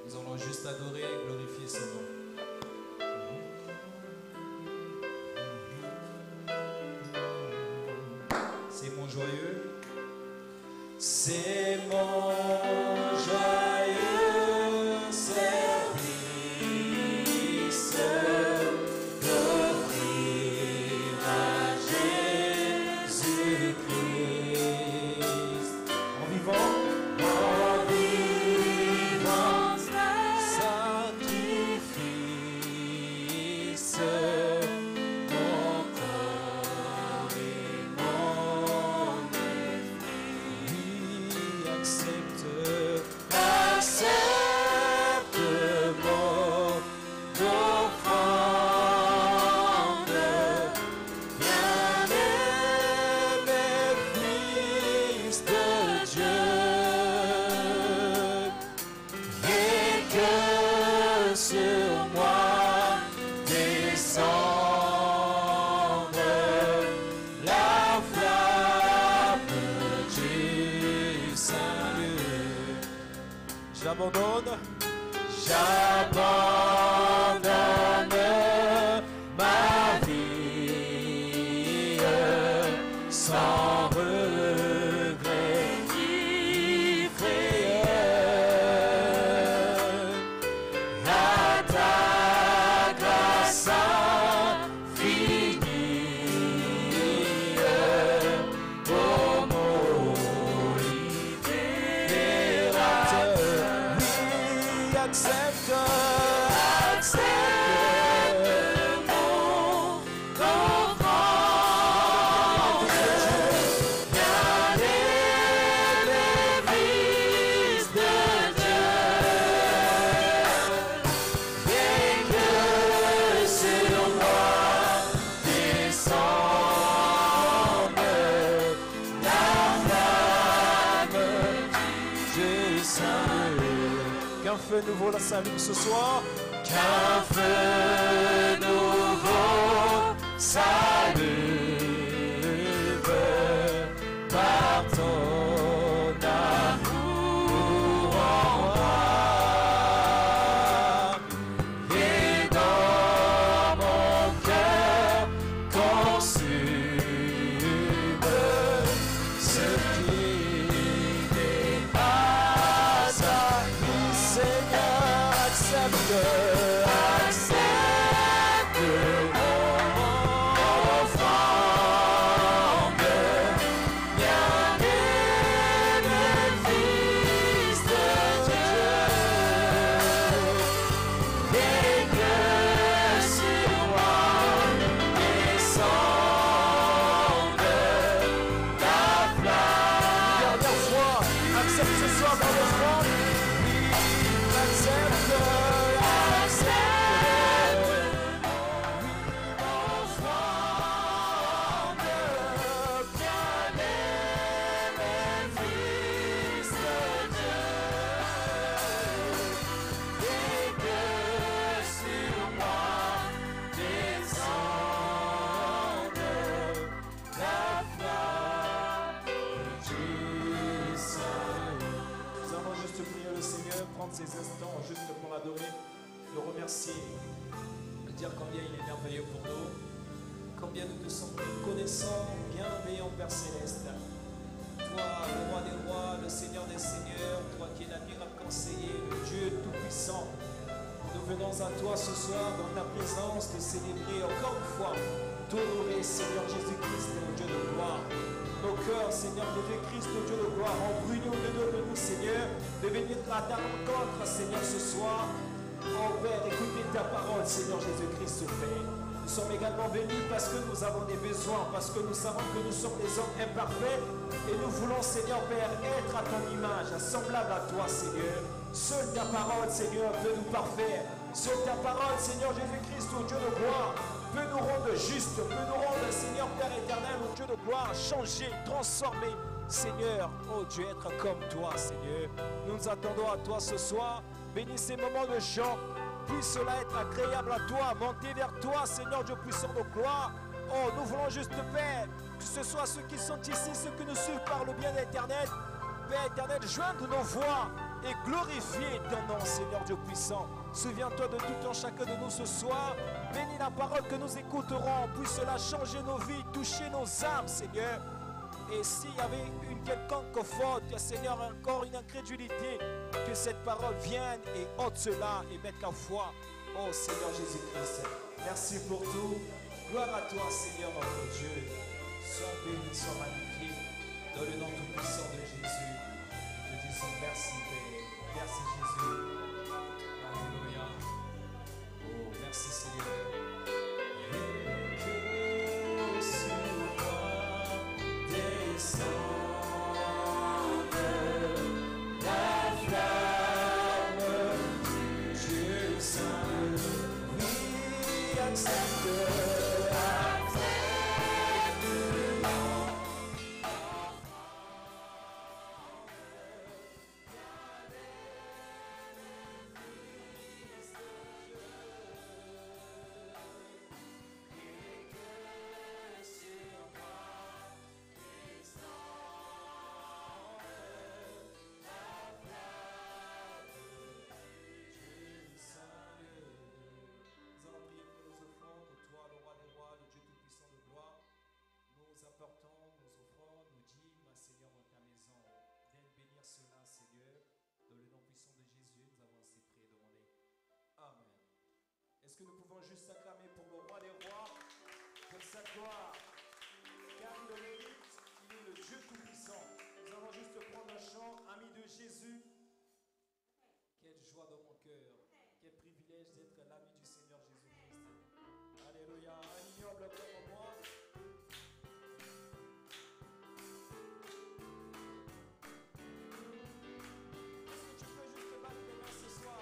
Nous allons juste adorer et glorifier son nom. C'est mon joyeux. C'est mon joyeux service d'offrir à Jésus-Christ en vivant. J'abandonne ma vie sans regret ni frayeur. À ta grâce infinie, ô mon libérateur. Accepte mon offrande, bien-aimé Fils de Dieu, et que sur moi descende la flamme du salut. Qu'un feu nouveau la s'allume ce soir. Qu'un feu nouveau s'allume par ton amour en moi. Et dans mon cœur consume ce qui n'est pas à lui. Seigneur, accepte mon offrande, bien-aimé Fils de Dieu, et que sur moi descende la flamme. Dernière fois, accepte ce soir dans l'offrande. Accepte. Ces instants juste pour l'adorer, le remercier, de dire combien il est merveilleux pour nous, combien nous te sommes reconnaissants, bienveillants Père Céleste. Toi, le roi des rois, le Seigneur des seigneurs, toi qui es l'admirable conseiller, le Dieu tout-puissant, nous venons à toi ce soir dans ta présence de célébrer encore une fois, t'honorer Seigneur Jésus-Christ, mon Dieu de gloire. Nos cœurs, Seigneur Jésus-Christ, Dieu de gloire, ont brûlé au-dedans de nous, Seigneur, de venir à ta rencontre, Seigneur, ce soir. Oh Père, écoutez ta parole, Seigneur Jésus-Christ, Père. Nous sommes également venus parce que nous avons des besoins, parce que nous savons que nous sommes des hommes imparfaits et nous voulons, Seigneur Père, être à ton image, semblable à toi, Seigneur. Seule ta parole, Seigneur, peut nous parfaire. Seule ta parole, Seigneur Jésus-Christ, au Dieu de gloire, peut nous rendre justes, peut nous rendre, Seigneur Père éternel, au Dieu de gloire, changer, transformer. Seigneur, oh Dieu, être comme toi, Seigneur. Nous nous attendons à toi ce soir. Bénis ces moments de chant. Puisse cela être agréable à toi, monter vers toi, Seigneur Dieu puissant de gloire. Oh, nous voulons juste, Père, que ce soit ceux qui sont ici, ceux qui nous suivent par le bien éternel. Père éternel, joindre nos voix et glorifier ton nom, Seigneur Dieu puissant. Souviens-toi de tout en chacun de nous ce soir. Bénis la parole que nous écouterons. Puisse cela changer nos vies, toucher nos âmes, Seigneur. Et s'il y avait une quelconque faute, Seigneur, encore une incrédulité, que cette parole vienne et ôte cela et mette la foi. Oh Seigneur Jésus-Christ, merci pour tout. Gloire à toi, Seigneur notre Dieu. Sois béni, sois magnifié. Dans le nom tout-puissant de Jésus, nous disons merci, Père. Merci, Jésus. Alléluia. Oh, merci, Seigneur. Que sur moi descende la flamme du Dieu Saint. Oui, accepte. Est-ce que nous pouvons juste acclamer pour le roi des rois, pour sa gloire, car il le mérite, il est le Dieu tout-puissant. Nous allons juste prendre un chant, ami de Jésus. Quelle joie dans mon cœur, quel privilège d'être l'ami du Seigneur Jésus-Christ. Alléluia, un ignoble comme moi. Est-ce que tu peux juste te battre les mains ce soir?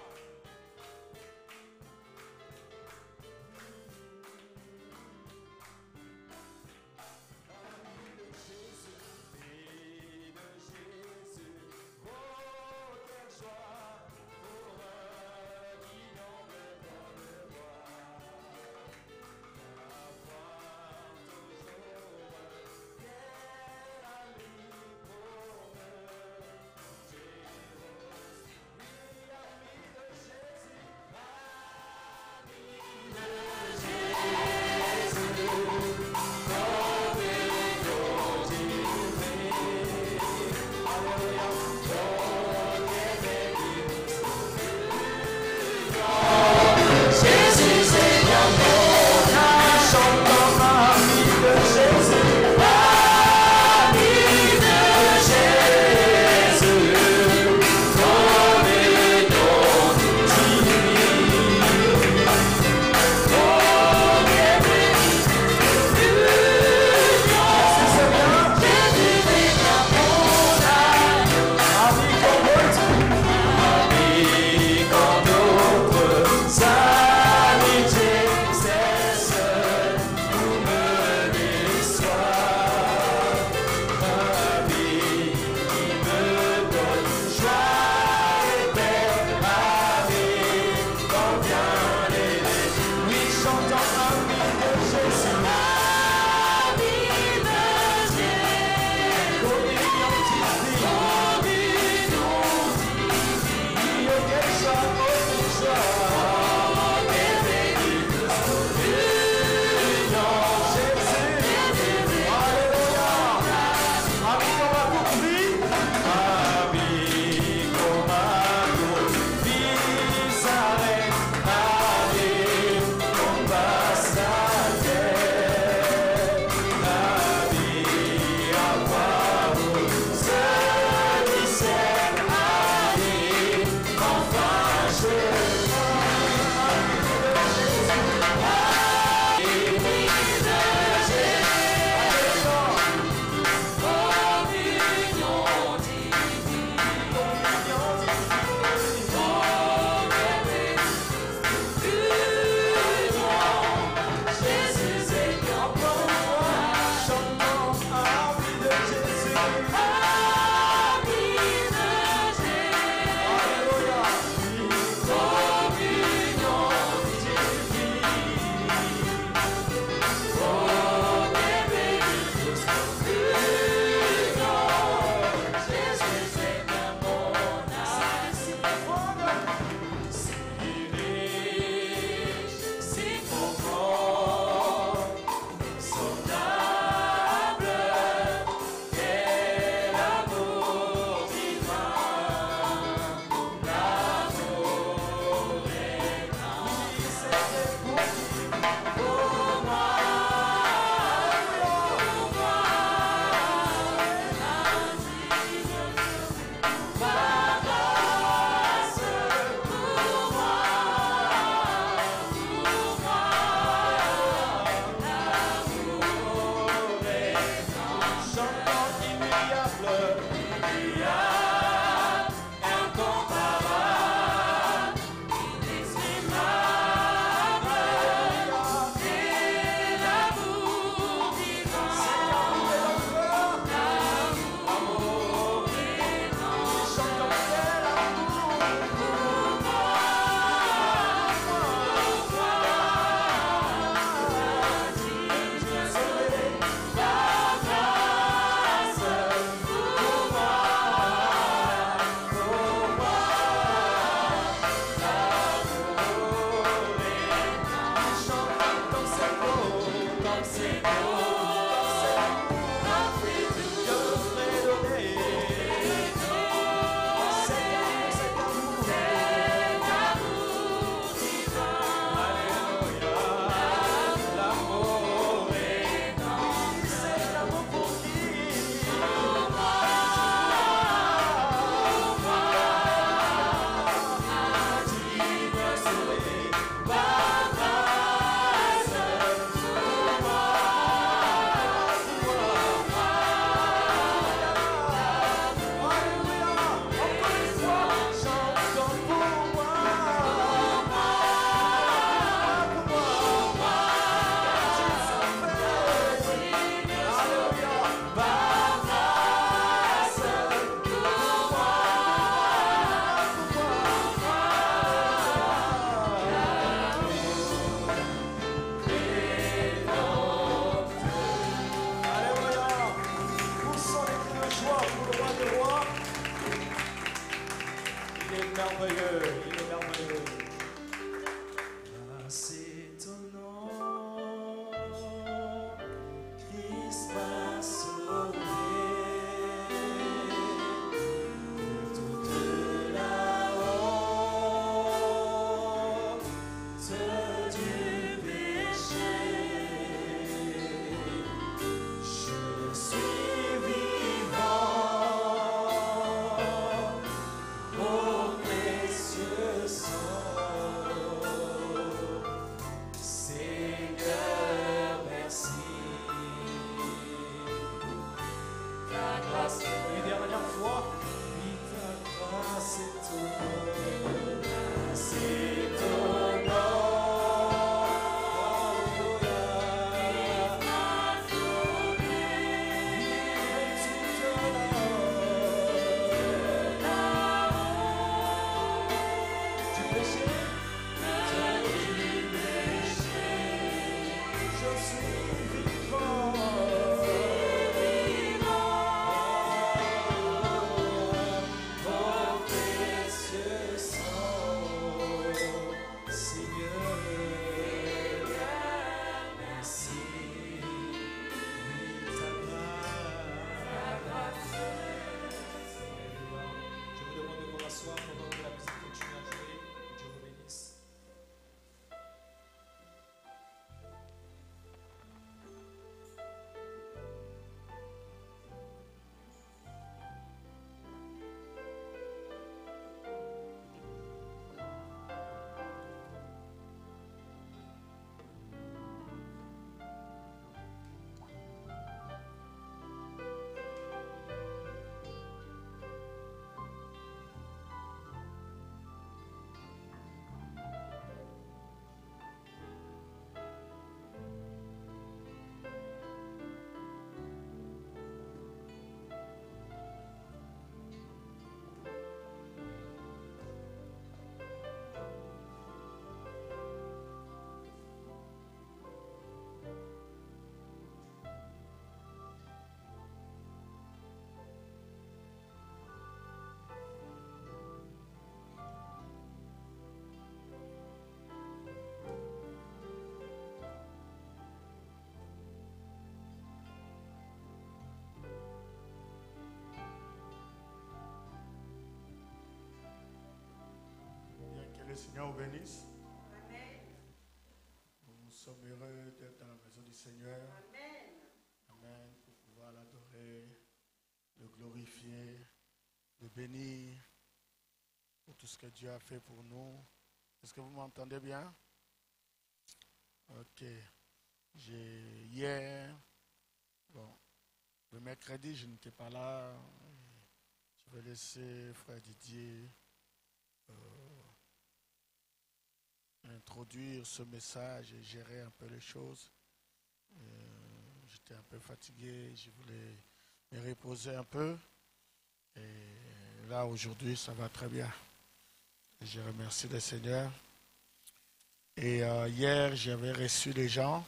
Joie pour un ignoble comme moi. Que le Seigneur vous bénisse. Amen. Nous sommes heureux d'être dans la maison du Seigneur. Amen. Amen. Pour pouvoir l'adorer, le glorifier, le bénir pour tout ce que Dieu a fait pour nous. Est-ce que vous m'entendez bien? Ok. Hier, le mercredi, je n'étais pas là. Je vais laisser Frère Didier introduire ce message et gérer un peu les choses. J'étais un peu fatigué, je voulais me reposer un peu. Et là, aujourd'hui, ça va très bien. Et je remercie le Seigneur. Et hier, j'avais reçu les gens,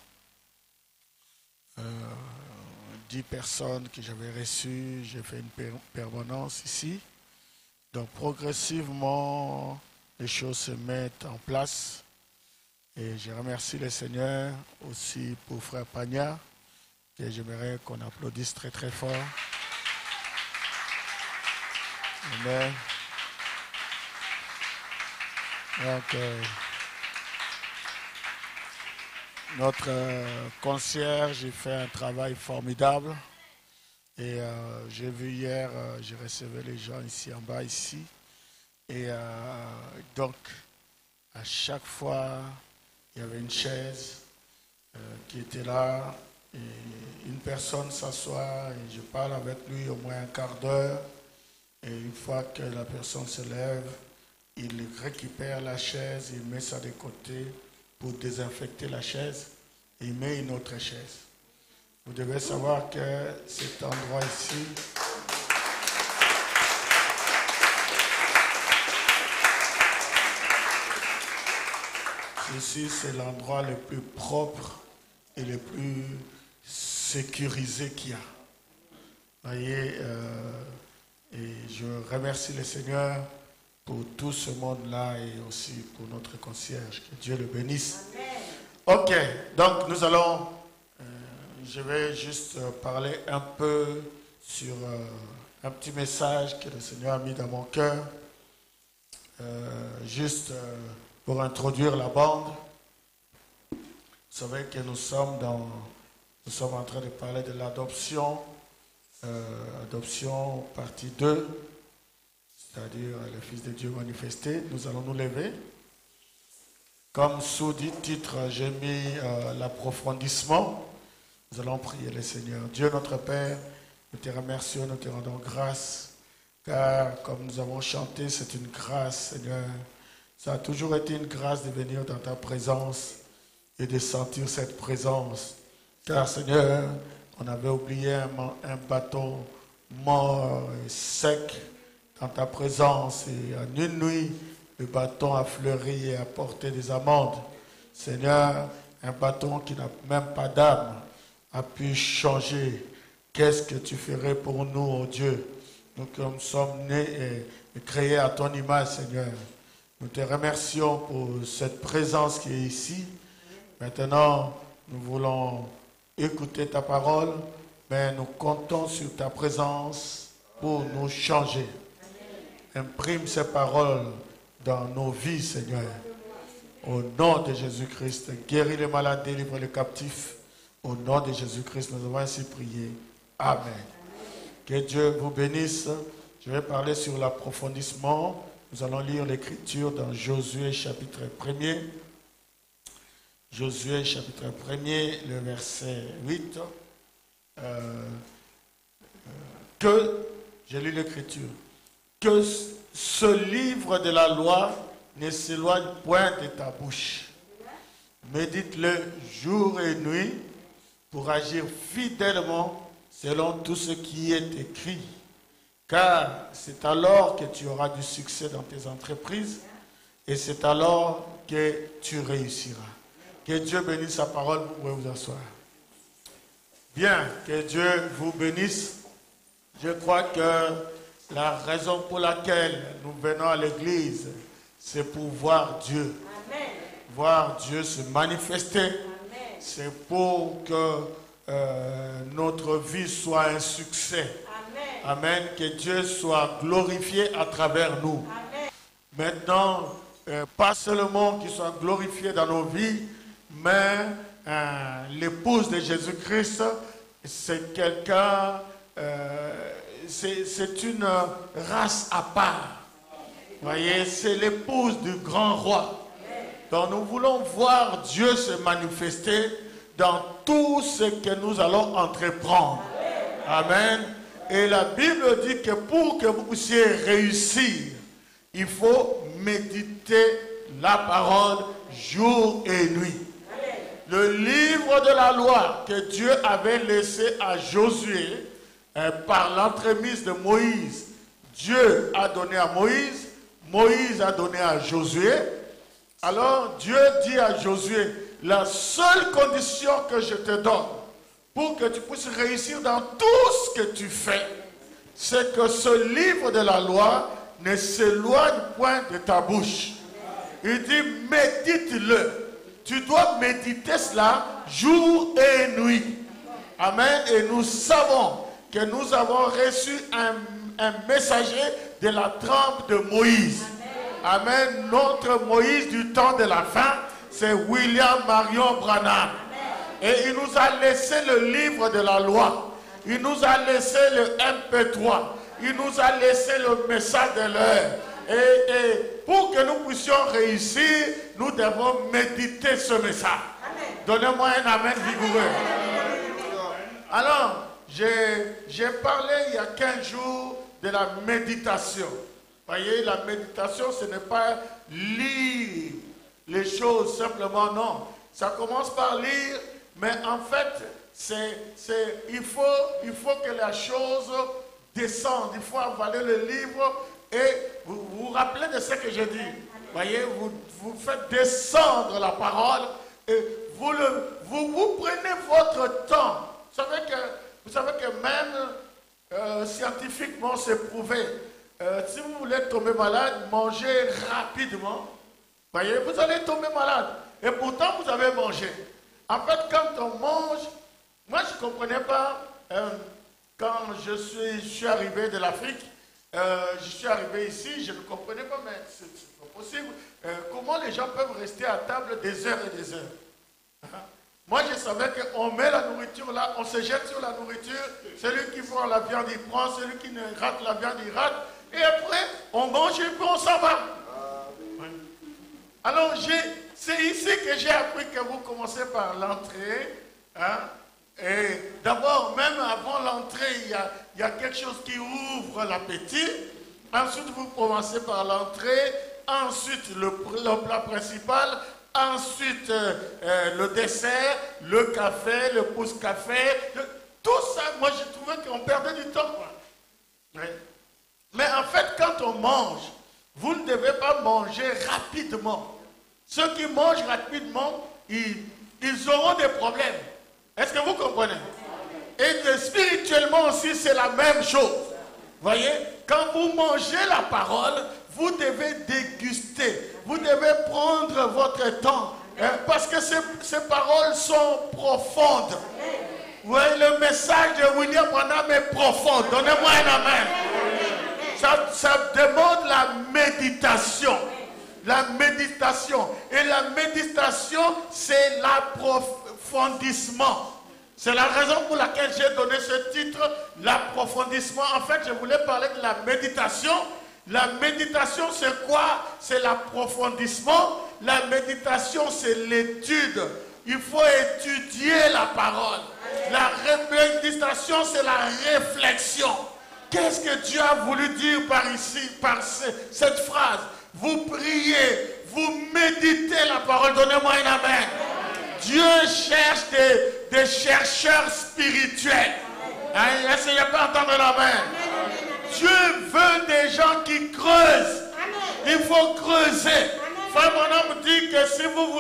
10 personnes que j'avais reçues. J'ai fait une permanence ici. Donc, progressivement, les choses se mettent en place. Et je remercie le Seigneur aussi pour Frère Pagna, que j'aimerais qu'on applaudisse très très fort. Amen. Donc, notre concierge, il fait un travail formidable. Et j'ai vu hier, j'ai recevé les gens ici en bas, ici. Et donc, à chaque fois, il y avait une chaise qui était là. Et une personne s'assoit et je parle avec lui au moins un quart d'heure. Et une fois que la personne se lève, il récupère la chaise, il met ça de côté pour désinfecter la chaise et il met une autre chaise. Vous devez savoir que cet endroit ici, ici c'est l'endroit le plus propre et le plus sécurisé qu'il y a. Vous voyez, et je remercie le Seigneur pour tout ce monde-là et aussi pour notre concierge. Que Dieu le bénisse. Amen. Ok, donc nous allons, je vais juste parler un peu sur un petit message que le Seigneur a mis dans mon cœur. Juste pour introduire la bande. Vous savez que nous sommes en train de parler de l'adoption. Adoption partie 2, c'est-à-dire le Fils de Dieu manifesté. Nous allons nous lever. Comme sous-dit titre, j'ai mis l'approfondissement. Nous allons prier le Seigneur. Dieu notre Père, nous te remercions, nous te rendons grâce, car comme nous avons chanté, c'est une grâce, Seigneur. Ça a toujours été une grâce de venir dans ta présence et de sentir cette présence. Car Seigneur, on avait oublié un bâton mort et sec dans ta présence. Et en une nuit, le bâton a fleuri et a porté des amendes. Seigneur, un bâton qui n'a même pas d'âme a pu changer. Qu'est-ce que tu ferais pour nous, oh Dieu? Nous comme sommes nés et créés à ton image, Seigneur. Nous te remercions pour cette présence qui est ici. Maintenant, nous voulons écouter ta parole, mais nous comptons sur ta présence pour nous changer. Imprime ces paroles dans nos vies, Seigneur. Au nom de Jésus-Christ, guéris les malades, délivre les captifs. Au nom de Jésus-Christ, nous avons ainsi prié. Amen. Que Dieu vous bénisse. Je vais parler sur l'approfondissement. Nous allons lire l'Écriture dans Josué chapitre 1er. Josué chapitre 1er, le verset 8. J'ai lu l'Écriture. Que ce livre de la loi ne s'éloigne point de ta bouche. Médite-le jour et nuit pour agir fidèlement selon tout ce qui est écrit. Car c'est alors que tu auras du succès dans tes entreprises et c'est alors que tu réussiras. Que Dieu bénisse sa parole, vous pouvez vous asseoir. Bien, que Dieu vous bénisse. Je crois que la raison pour laquelle nous venons à l'église, c'est pour voir Dieu. Amen. Voir Dieu se manifester. C'est pour que notre vie soit un succès. Amen. Que Dieu soit glorifié à travers nous. Amen. Maintenant, pas seulement qu'il soit glorifié dans nos vies, mais l'épouse de Jésus-Christ, c'est quelqu'un, c'est une race à part. Vous voyez, c'est l'épouse du grand roi. Donc nous voulons voir Dieu se manifester dans tout ce que nous allons entreprendre. Amen. Et la Bible dit que pour que vous puissiez réussir, il faut méditer la parole jour et nuit. Le livre de la loi que Dieu avait laissé à Josué par l'entremise de Moïse, Dieu a donné à Moïse, Moïse a donné à Josué. Alors Dieu dit à Josué, la seule condition que je te donne pour que tu puisses réussir dans tout ce que tu fais, c'est que ce livre de la loi ne s'éloigne point de ta bouche. Il dit, médite-le. Tu dois méditer cela jour et nuit. Amen. Et nous savons que nous avons reçu un messager de la trempe de Moïse. Amen. Notre Moïse du temps de la fin, c'est William Marion Branham. Et il nous a laissé le livre de la loi. Il nous a laissé le MP3. Il nous a laissé le message de l'heure. Et pour que nous puissions réussir, nous devons méditer ce message. Donnez-moi un amen vigoureux. Alors, j'ai parlé il y a 15 jours de la méditation. Vous voyez, la méditation, ce n'est pas lire les choses simplement, non. Ça commence par lire, mais en fait, il faut que la chose descende. Il faut avaler le livre et vous vous rappelez de ce que j'ai dit. Vous voyez, vous faites descendre la parole et vous prenez votre temps. Vous savez que même scientifiquement, c'est prouvé. Si vous voulez tomber malade, mangez rapidement. Vous voyez, vous allez tomber malade. Et pourtant, vous avez mangé. En fait, quand on mange, moi, je ne comprenais pas, quand je suis arrivé de l'Afrique, je suis arrivé ici, je ne comprenais pas, mais c'est pas possible. Comment les gens peuvent rester à table des heures et des heures. Moi, je savais qu'on met la nourriture là, on se jette sur la nourriture. Celui qui prend la viande, il prend. Celui qui ne rate la viande, il rate. Et après, on mange et puis on s'en va. Alors, c'est ici que j'ai appris que vous commencez par l'entrée. Hein? Et d'abord, même avant l'entrée, il y a quelque chose qui ouvre l'appétit. Ensuite, vous commencez par l'entrée. Ensuite, le plat principal. Ensuite, le dessert, le café, le pousse-café. Tout ça, moi, j'ai trouvé qu'on perdait du temps. Quoi. Ouais. Mais en fait, quand on mange, vous ne devez pas manger rapidement. Ceux qui mangent rapidement, ils auront des problèmes. Est-ce que vous comprenez? Et spirituellement aussi, c'est la même chose. Voyez, quand vous mangez la parole, vous devez déguster. Vous devez prendre votre temps. Parce que ces paroles sont profondes. Vous voyez, le message de William Branham est profond. Donnez-moi un amen. Ça demande la méditation. La méditation. Et la méditation, c'est l'approfondissement. C'est la raison pour laquelle j'ai donné ce titre, l'approfondissement. En fait, je voulais parler de la méditation. La méditation, c'est quoi? C'est l'approfondissement. La méditation, c'est l'étude. Il faut étudier la parole. La méditation, c'est la réflexion. Qu'est-ce que Dieu a voulu dire par ici, par cette phrase? Vous priez, vous méditez la parole. Donnez-moi un amen. Dieu cherche des chercheurs spirituels. Essayez pas d'entendre l'amen. Dieu veut des gens qui creusent. Il faut creuser. Frère Branham dit que si vous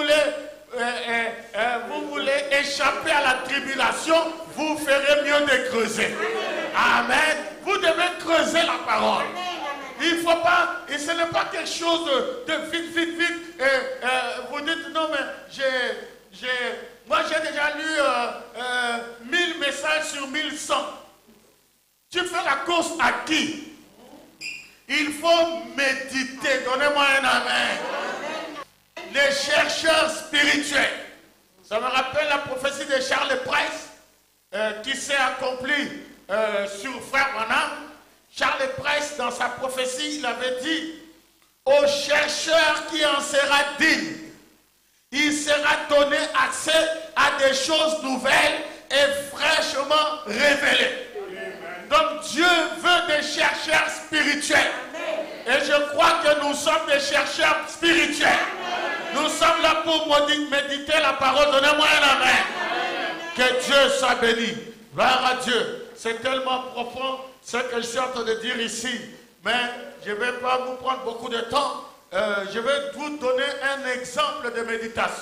voulez échapper à la tribulation, vous ferez mieux de creuser. Amen. Vous devez creuser la parole. Il ne faut pas, et ce n'est pas quelque chose de vite. Vous dites non, mais moi j'ai déjà lu 1000 messages sur 1100. Tu fais la course à qui? Il faut méditer. Donnez-moi un amen. Les chercheurs spirituels. Ça me rappelle la prophétie de Charles Price qui s'est accomplie sur Frère Branham. Charles Price, dans sa prophétie, il avait dit au chercheur qui en sera digne, il sera donné accès à des choses nouvelles et fraîchement révélées. Donc Dieu veut des chercheurs spirituels. Et je crois que nous sommes des chercheurs spirituels. Nous sommes là pour méditer la parole. Donnez-moi un amen. Que Dieu soit béni. Gloire à Dieu. C'est tellement profond ce que je suis en train de dire ici. Mais je ne vais pas vous prendre beaucoup de temps. Je vais vous donner un exemple de méditation.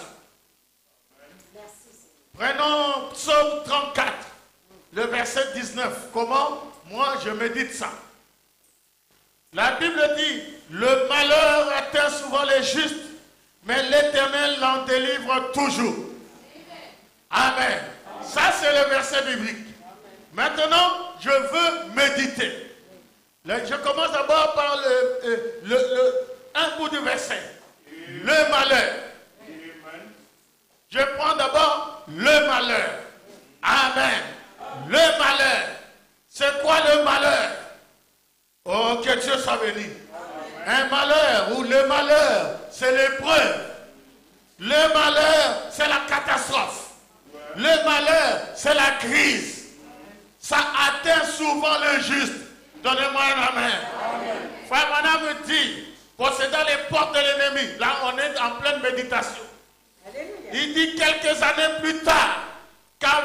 Prenons Psaume 34, le verset 19. Comment? Moi, je médite ça. La Bible dit, le malheur atteint souvent les justes, mais l'Éternel l'en délivre toujours. Amen. Ça, c'est le verset biblique. Maintenant, je veux méditer. Je commence d'abord par un bout du verset. Le malheur. Je prends d'abord le malheur. Amen. Le malheur. C'est quoi le malheur? Oh, que Dieu soit béni. Un malheur ou le malheur, c'est l'épreuve. Le malheur, c'est la catastrophe. Le malheur, c'est la crise. Ça atteint souvent le juste. Donnez-moi un amen. Frère Branham me dit, possédant les portes de l'ennemi, là on est en pleine méditation. Il dit quelques années plus tard, quand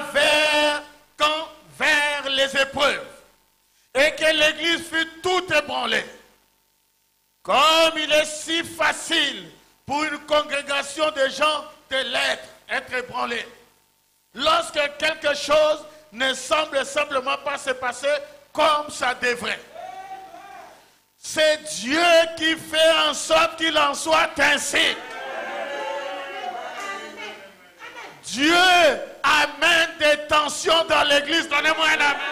vers les épreuves, et que l'église fut toute ébranlée. Comme il est si facile pour une congrégation de gens de être ébranlés. Lorsque quelque chose ne semble simplement pas se passer comme ça devrait. C'est Dieu qui fait en sorte qu'il en soit ainsi. Dieu amène des tensions dans l'église. Donnez-moi un amen.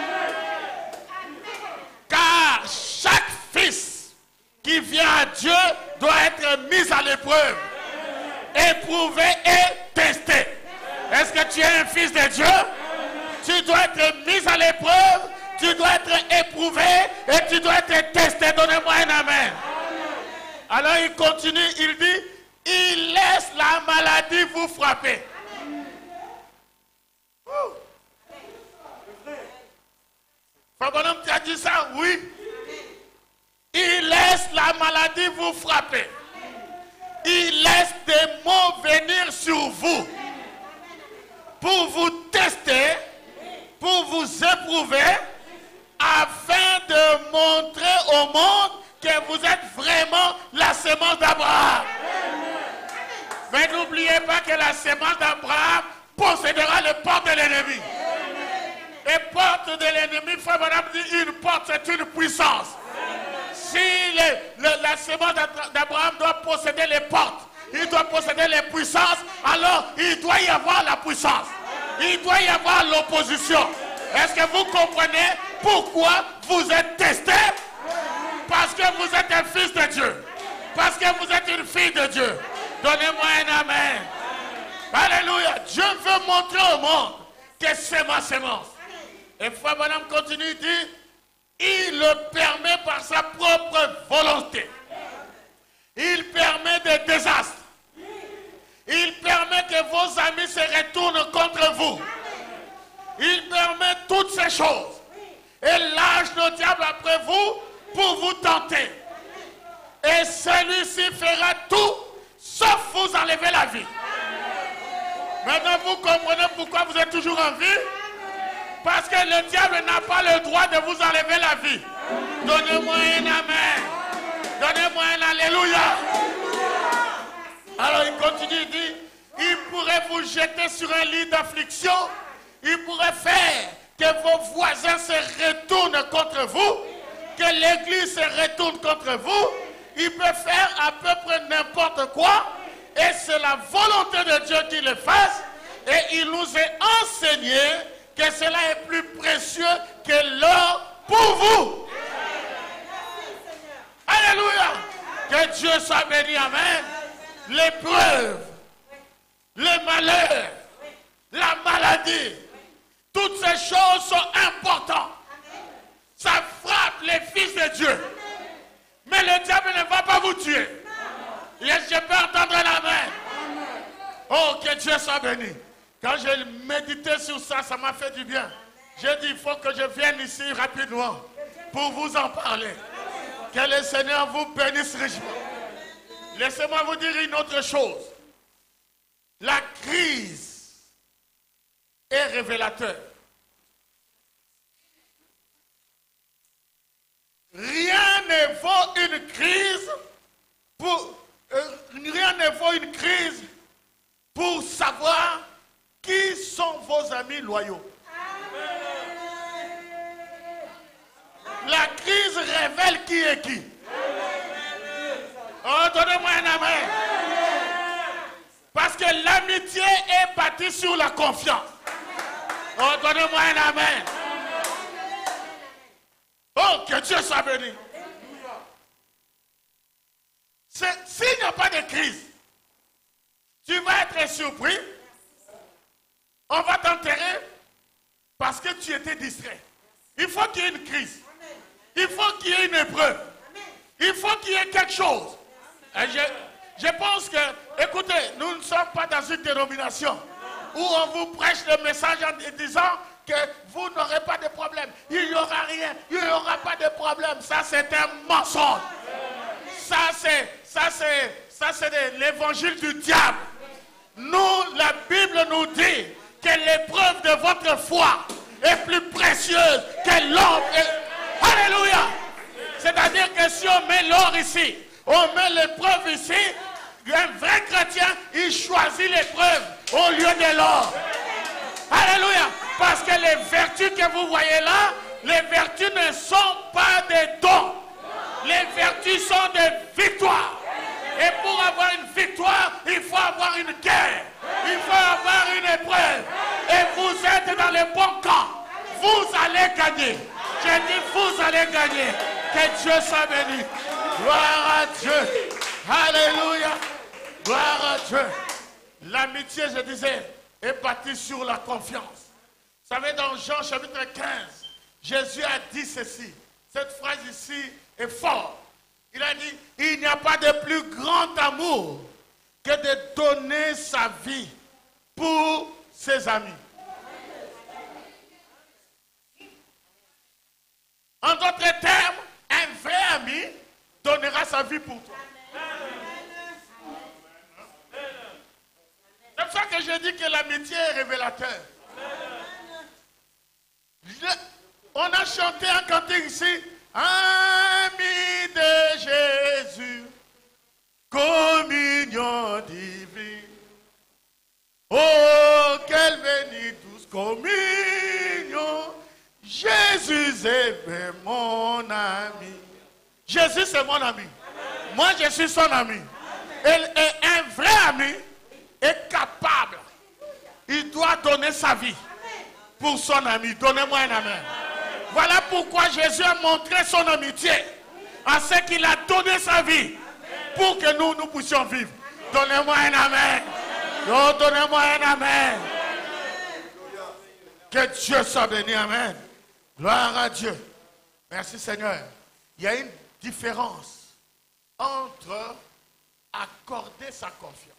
Car chaque fils qui vient à Dieu doit être mis à l'épreuve, éprouvé et testé. Est-ce que tu es un fils de Dieu? Tu dois être mis à l'épreuve, tu dois être éprouvé et tu dois être testé. Donnez-moi un amen. Alors il continue, il dit, il laisse la maladie vous frapper. Frère Bonhomme, tu as dit ça? Oui. Il laisse la maladie vous frapper. Il laisse des maux venir sur vous pour vous tester, pour vous éprouver, afin de montrer au monde que vous êtes vraiment croyez pas que la sémence d'Abraham possédera les portes de l'ennemi. Et porte de l'ennemi, frère madame dit, une porte c'est une puissance. Si la sémence d'Abraham doit posséder les portes, il doit posséder les puissances, alors il doit y avoir la puissance. Il doit y avoir l'opposition. Est-ce que vous comprenez pourquoi vous êtes testé? Parce que vous êtes un fils de Dieu. Parce que vous êtes une fille de Dieu. Donnez-moi un amen. Alléluia. Dieu veut montrer au monde que c'est ma sémence. Et frère Branham continue, dit, il le permet par sa propre volonté. Il permet des désastres. Il permet que vos amis se retournent contre vous. Il permet toutes ces choses. Et lâche le diable après vous pour vous tenter. Et celui-ci fera tout sauf vous enlever la vie. Maintenant vous comprenez pourquoi vous êtes toujours en vie? Parce que le diable n'a pas le droit de vous enlever la vie. Donnez-moi un amen. Donnez-moi un alléluia. Alors il continue, il dit, il pourrait vous jeter sur un lit d'affliction. Il pourrait faire que vos voisins se retournent contre vous, que l'église se retourne contre vous. Il peut faire à peu près n'importe quoi. Et c'est la volonté de Dieu qu'il le fasse. Et il nous est enseigné que cela est plus précieux que l'or pour vous. Alléluia. Que Dieu soit béni. Amen. L'épreuve, le malheur, la maladie, toutes ces choses sont importantes. Ça frappe les fils de Dieu. Mais le diable ne va pas vous tuer. Je peux entendre la main. Oh, que Dieu soit béni. Quand j'ai médité sur ça, ça m'a fait du bien. J'ai dit, il faut que je vienne ici rapidement pour vous en parler. Que le Seigneur vous bénisse richement. Laissez-moi vous dire une autre chose. La crise est révélateur. Rien ne vaut une crise pour savoir qui sont vos amis loyaux. La crise révèle qui est qui. Oh, donnez-moi un amen. Parce que l'amitié est bâtie sur la confiance. Oh, donnez-moi un amen. Oh, que Dieu soit béni. S'il n'y a pas de crise, tu vas être surpris. On va t'enterrer parce que tu étais distrait. Il faut qu'il y ait une crise. Il faut qu'il y ait une épreuve. Il faut qu'il y ait quelque chose. Et je pense que, écoutez, nous ne sommes pas dans une dénomination où on vous prêche le message en disant que vous n'aurez pas de problème. Il n'y aura rien. Il n'y aura pas de problème. Ça, c'est un mensonge. Ça, c'est l'évangile du diable. Nous, la Bible nous dit que l'épreuve de votre foi est plus précieuse que l'or. Alléluia. C'est-à-dire que si on met l'or ici, on met l'épreuve ici, un vrai chrétien, il choisit l'épreuve au lieu de l'or. Alléluia. Parce que les vertus que vous voyez là, les vertus ne sont pas des dons. Les vertus sont des victoires. Et pour avoir une victoire, il faut avoir une guerre. Il faut avoir une épreuve. Et vous êtes dans le bon camp. Vous allez gagner. J'ai dit, vous allez gagner. Que Dieu soit béni. Gloire à Dieu. Alléluia. Gloire à Dieu. L'amitié, je disais, est bâtie sur la confiance. Vous savez, dans Jean chapitre 15, Jésus a dit ceci. Cette phrase ici est forte. Il a dit, il n'y a pas de plus grand amour que de donner sa vie pour ses amis. En d'autres termes, un vrai ami donnera sa vie pour toi. C'est pour ça que je dis que l'amitié est révélateur. On a chanté un cantique ici. Ami de Jésus, communion divine, Oh, quelle bénie douce communion. Jésus est mon ami. Jésus, c'est mon ami. Moi, je suis son ami. Et un vrai ami est capable. Il doit donner sa vie pour son ami. Donnez-moi un amen. Voilà pourquoi Jésus a montré son amitié à ce qu'il a donné sa vie pour que nous puissions vivre. Donnez-moi un amen. Oh, donnez-moi un amen. Que Dieu soit béni. Amen. Gloire à Dieu. Merci Seigneur. Il y a une différence entre accorder sa confiance.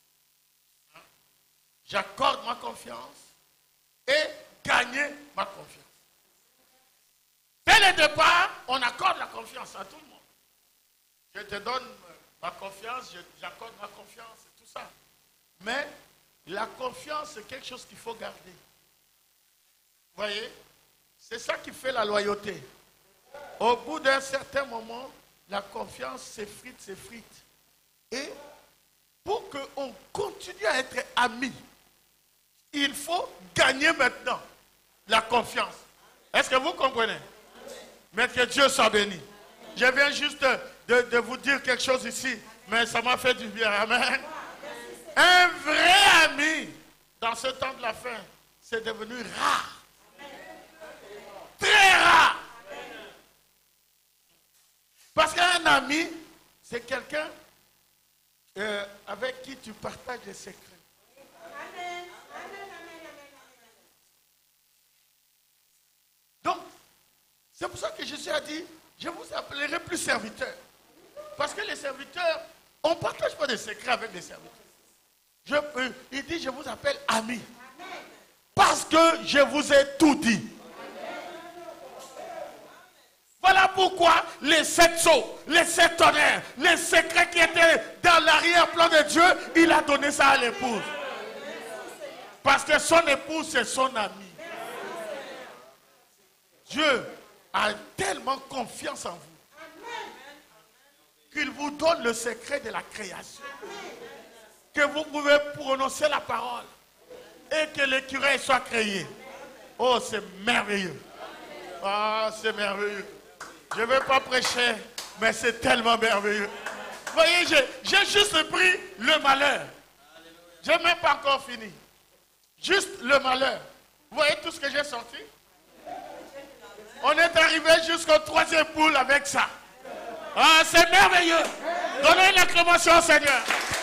J'accorde ma confiance et gagner ma confiance. Dès le départ, on accorde la confiance à tout le monde. Je te donne ma confiance, j'accorde ma confiance et tout ça. Mais la confiance, c'est quelque chose qu'il faut garder. Vous voyez? C'est ça qui fait la loyauté. Au bout d'un certain moment, la confiance s'effrite. Et pour qu'on continue à être amis, il faut gagner maintenant la confiance. Est-ce que vous comprenez? Mais que Dieu soit béni. Je viens juste de vous dire quelque chose ici, mais ça m'a fait du bien. Amen. Un vrai ami, dans ce temps de la fin, c'est devenu rare. Très rare. Parce qu'un ami, c'est quelqu'un avec qui tu partages des secrets. Donc, c'est pour ça que Jésus a dit, je vous appellerai plus serviteurs. Parce que les serviteurs, on ne partage pas des secrets avec les serviteurs. Il dit, je vous appelle amis. Parce que je vous ai tout dit. Voilà pourquoi les 7 sceaux, les 7 tonnerres, les secrets qui étaient dans l'arrière-plan de Dieu, il a donné ça à l'épouse. Parce que son épouse, c'est son ami. Dieu a tellement confiance en vous qu'il vous donne le secret de la création. Que vous pouvez prononcer la parole et que l'écureuil soit créé. Oh, c'est merveilleux. Ah, c'est merveilleux. Je ne vais pas prêcher, mais c'est tellement merveilleux. Vous voyez, j'ai juste pris le malheur. Je n'ai même pas encore fini. Juste le malheur. Vous voyez tout ce que j'ai sorti? On est arrivé jusqu'au 3e poule avec ça. Ah, c'est merveilleux. Donnez une acclamation au Seigneur.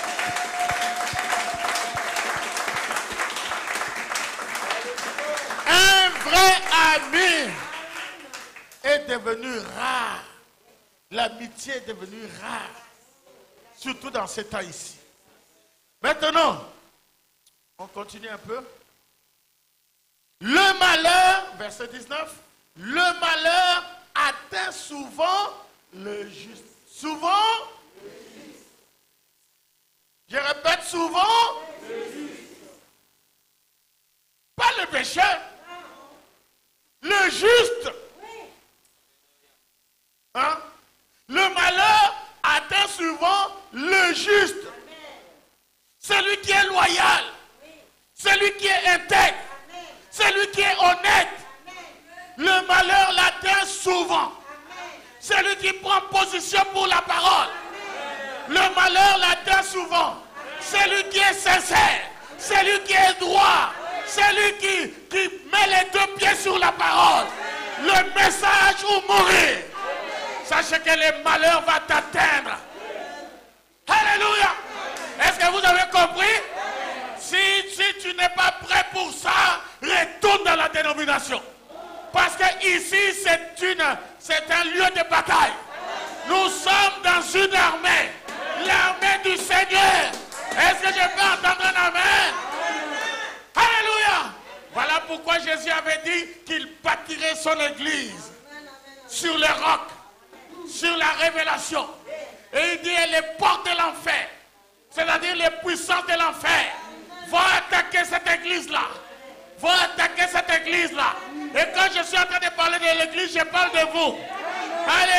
Un vrai ami est devenu rare. L'amitié est devenue rare. Surtout dans ces temps ici. Maintenant, on continue un peu. Le malheur, verset 19, le malheur atteint souvent le juste. Souvent, le juste. Je répète, souvent, le juste. Pas le pécheur. Le juste. Hein? Le malheur atteint souvent le juste. Celui qui est loyal. Celui qui est intègre. Celui qui est honnête. Le malheur l'atteint souvent. Celui qui prend position pour la parole. Le malheur l'atteint souvent. Celui qui est sincère. Celui qui est droit. Celui qui met les 2 pieds sur la parole. Le message ou mourir. Sachez que le malheur va t'atteindre. Alléluia. Est-ce que vous avez compris? Si tu n'es pas prêt pour ça, retourne dans la dénomination. Parce que ici, c'est un lieu de bataille. Nous sommes dans une armée. L'armée du Seigneur. Est-ce que je peux entendre un amen? Alléluia. Voilà pourquoi Jésus avait dit qu'il bâtirait son église sur le roc, sur la révélation. Et il dit, et les portes de l'enfer, c'est-à-dire les puissants de l'enfer, vont attaquer cette église-là. Vont attaquer cette église-là. Et quand je suis en train de parler de l'église, je parle de vous.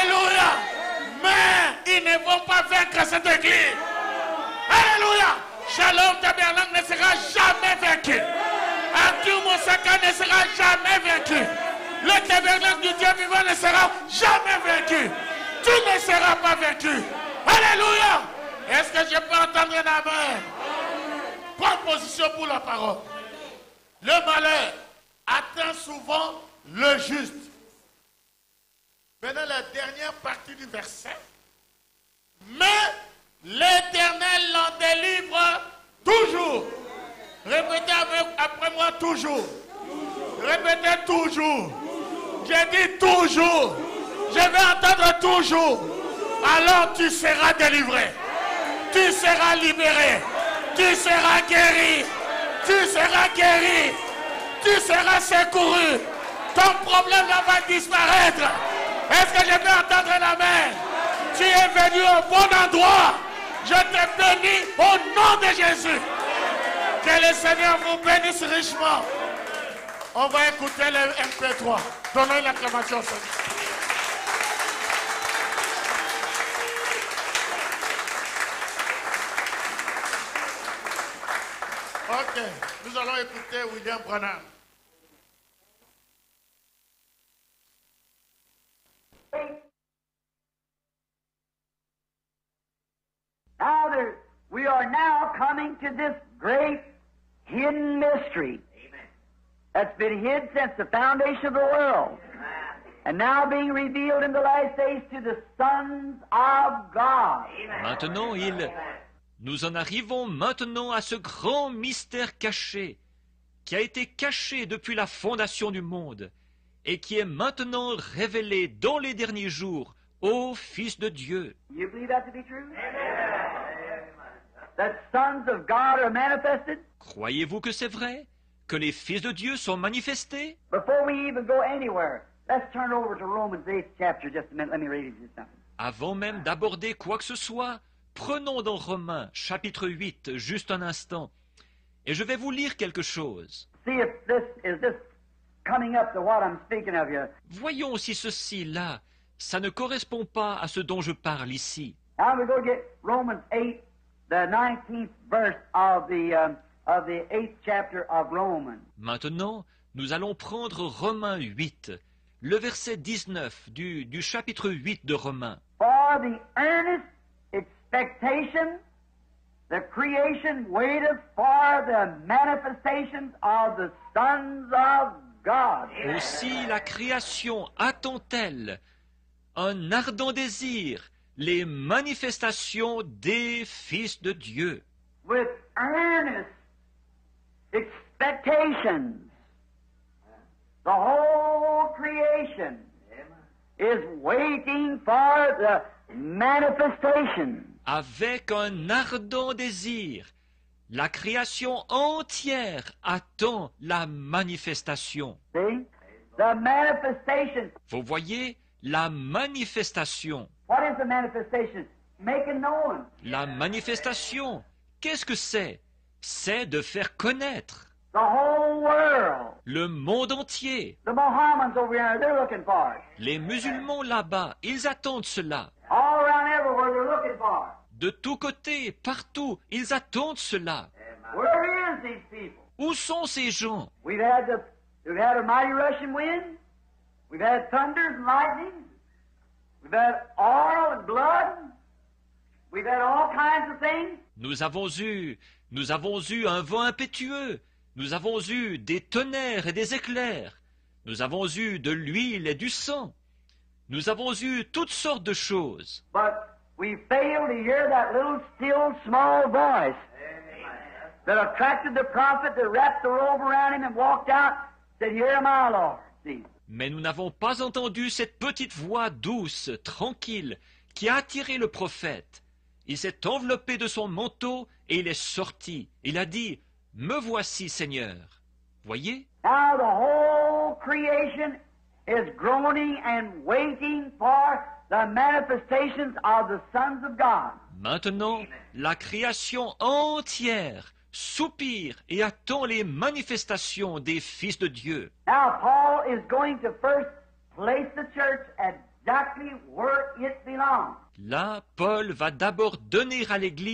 Alléluia. Mais ils ne vont pas vaincre cette église. Alléluia. Shalom Tabernacle ne sera jamais vaincu. Arthur Moussaka ne sera jamais vaincu. Le tabernacle du Dieu vivant ne sera jamais vaincu. Tu ne seras pas vaincu. Alléluia. Est-ce que je peux entendre un amen? Prends position pour la parole. Le malheur atteint souvent le juste. Maintenant, la dernière partie du verset. Mais l'Éternel l'en délivre toujours. Répétez après moi toujours. Répétez toujours. J'ai dit toujours. Je vais entendre toujours. Alors tu seras délivré. Tu seras libéré. Tu seras guéri. Tu seras guéri. Tu seras secouru. Ton problème va disparaître. Est-ce que je peux entendre la main? Tu es venu au bon endroit. Je te bénis au nom de Jésus. Que le Seigneur vous bénisse richement. On va écouter le MP3. Donnons une acclamation au Seigneur. Ok, nous allons écouter William Branham. We are now coming to this great hidden mystery that's been hid since the foundation of the world and now being revealed in the last days to the sons of God. Maintenant, nous en arrivons maintenant à ce grand mystère caché, qui a été caché depuis la fondation du monde, et qui est maintenant révélé dans les derniers jours au Fils de Dieu. You believe that to be true? That sons of God are manifested? Croyez-vous que c'est vrai? Que les fils de Dieu sont manifestés? Before we even go anywhere, let's turn over to Romans 8th chapter just a minute. Let me read you something. Avant même d'aborder quoi que ce soit, prenons dans Romains, chapitre 8, juste un instant, et je vais vous lire quelque chose. See if this coming up to what I'm speaking of here. Voyons si ceci, là, ça ne correspond pas à ce dont je parle ici. Now we go get Romans 8, the 19th verse of the 8th chapter of Romans. Maintenant, nous allons prendre Romains 8, le verset 19 du chapitre 8 de Romains. For the earnest expectation, the creation waiteth for the manifestations of the sons of God. Aussi la création attend-elle un ardent désir, les manifestations des fils de Dieu. With earnest expectations, the whole creation is waiting for the manifestation. Avec un ardent désir, la création entière attend la manifestation. See? The manifestation. Vous voyez, la manifestation. What is the manifestation? Making known. La manifestation, qu'est-ce que c'est? C'est de faire connaître. The whole world. Le monde entier. The Mohammedans over here, they're looking for it. Les musulmans là-bas, ils attendent cela. All around everywhere, they're looking for it. De tous côtés, partout, ils attendent cela. Where is these people? Où sont ces gens? We've had a mighty rushing wind. We've had thunders and lightning. We've had oil and blood. We've had all kinds of things. Nous avons eu un vent impétueux. Nous avons eu des tonnerres et des éclairs. Nous avons eu de l'huile et du sang. Nous avons eu toutes sortes de choses. But we failed to hear that little still small voice that attracted the prophet that wrapped the robe around him and walked out, said, "Here am I, Lord." See? Mais nous n'avons pas entendu cette petite voix douce, tranquille, qui a attiré le prophète. Il s'est enveloppé de son manteau et il est sorti. Il a dit, « Me voici, Seigneur. » Voyez? Now the whole creation is groaning and waiting for the manifestations of the sons of God. Maintenant, la création entière soupire et attend les manifestations des fils de Dieu. Now Paul is going to first place the church exactly where it belongs. Là, Paul va d'abord donner à l'Église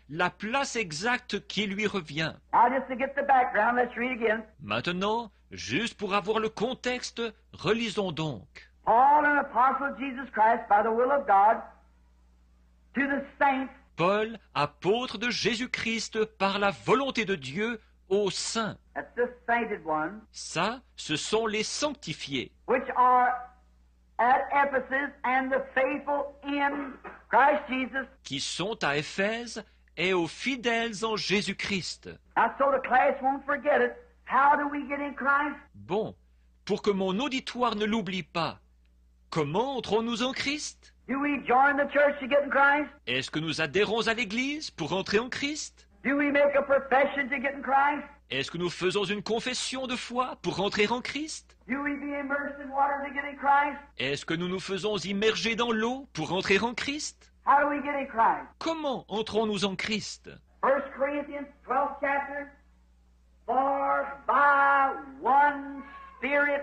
la place exacte qui lui revient. Now, just to get the background, let's read again. Maintenant, juste pour avoir le contexte, relisons donc. Paul, an apostle of Jesus Christ, by the will of God, to the saints, Paul, apôtre de Jésus-Christ par la volonté de Dieu, aux saints. that's the sainted ones, Ça, ce sont les sanctifiés, which are at Ephesus and the faithful in Christ Jesus. qui sont à Éphèse et aux fidèles en Jésus-Christ. Now, so the class won't forget it. How do we get in Christ? Bon, pour que mon auditoire ne l'oublie pas, comment entrons-nous en Christ? Do we join the church to get in Christ? Est-ce que nous adhérons à l'Église pour entrer en Christ? Do we make a profession to get in Christ? Est-ce que nous faisons une confession de foi pour entrer en Christ? Do we be immersed in water to get in Christ? Est-ce que nous nous faisons immerger dans l'eau pour entrer en Christ? How do we get in Christ? Comment entrons-nous en Christ? 1 Corinthians 12th chapter. For by one Spirit,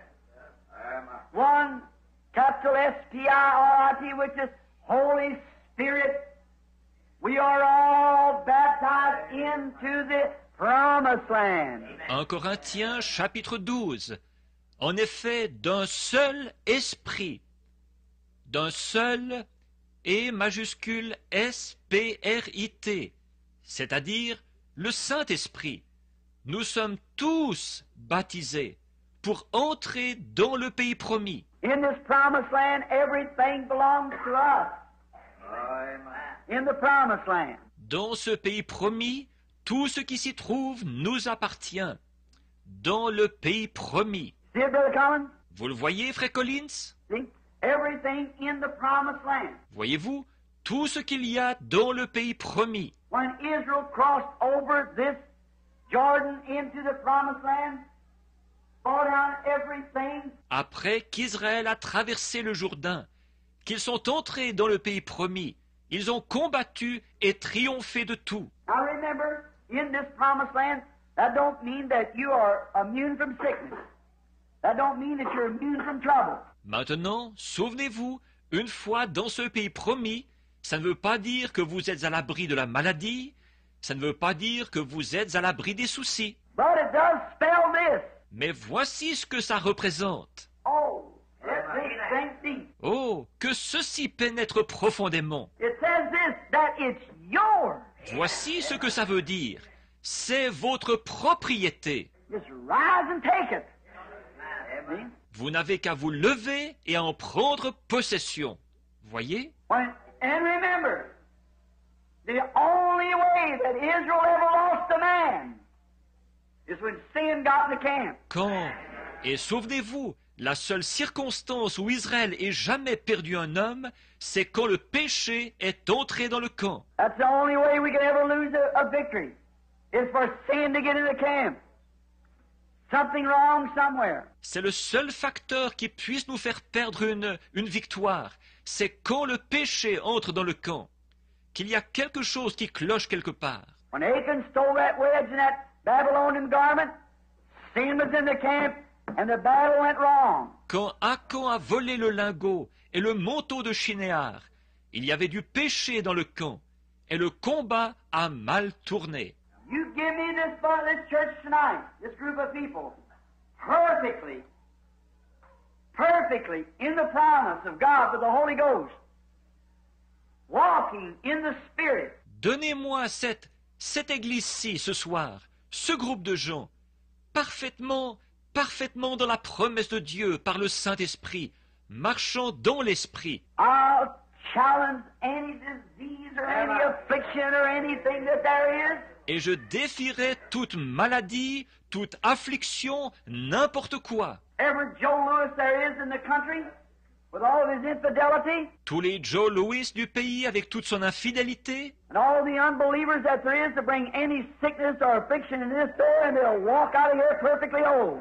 one capital S-P-I-R-I-T, which is Holy Spirit, we are all baptized into the promised land. 1 Corinthiens chapitre 12. En effet, d'un seul esprit, d'un seul E majuscule S-P-R-I-T, c'est-à-dire le Saint-Esprit. Nous sommes tous baptisés pour entrer dans le pays promis. In this promised land, everything belongs to us. In the promised land. Dans ce pays promis, tout ce qui s'y trouve nous appartient. Dans le pays promis. See it, Brother Collins? Vous le voyez, frère Collins? See? Everything in the promised land. Voyez-vous, tout ce qu'il y a dans le pays promis. When Israel crossed over this Jordan into the promised land, brought down everything. Après qu'Israël a traversé le Jourdain, qu'ils sont entrés dans le pays promis, ils ont combattu et triomphé de tout. Now remember, in this promised land, that don't mean that you are immune from sickness. That don't mean that you're immune from trouble. Maintenant, souvenez-vous, une fois dans ce pays promis, ça ne veut pas dire que vous êtes à l'abri de la maladie, ça ne veut pas dire que vous êtes à l'abri des soucis. But it does spell this. Mais voici ce que ça représente. Oh, let this sink deep. Oh, que ceci pénètre profondément. It says this, that it's yours. Voici ce que ça veut dire. C'est votre propriété. Just rise and take it. See? Vous n'avez qu'à vous lever et à en prendre possession. Voyez? And remember, the only way that Israel ever lost a man is when sin got in the camp. Quand? Et souvenez-vous, la seule circonstance où Israël ait jamais perdu un homme, c'est quand le péché est entré dans le camp. That's the only way we can ever lose a victory, is for sin to get in the camp. Something wrong somewhere. C'est le seul facteur qui puisse nous faire perdre une victoire. C'est quand le péché entre dans le camp, qu'il y a quelque chose qui cloche quelque part. When Achan stole that wedge in that Babylonian garment, sin was in the camp, and the battle went wrong. Quand Achan a volé le lingot et le manteau de Shinéar, il y avait du péché dans le camp, et le combat a mal tourné. You give me this church tonight, this group of people, perfectly in the promise of God with the Holy Ghost, walking in the Spirit. Donnez-moi cette église-ci ce soir, ce groupe de gens, parfaitement dans la promesse de Dieu par le Saint-Esprit, marchant dans l'Esprit. I'll challenge any disease or any affliction or anything that there is. Et je défierai toute maladie, toute affliction, n'importe quoi. Every Joe Louis there is in the country, with all of his infidelity, Tous les Joe Louis du pays avec toute son infidélité, and all the unbelievers that there is to bring any sickness or affliction in this door, and they'll walk out of here perfectly whole.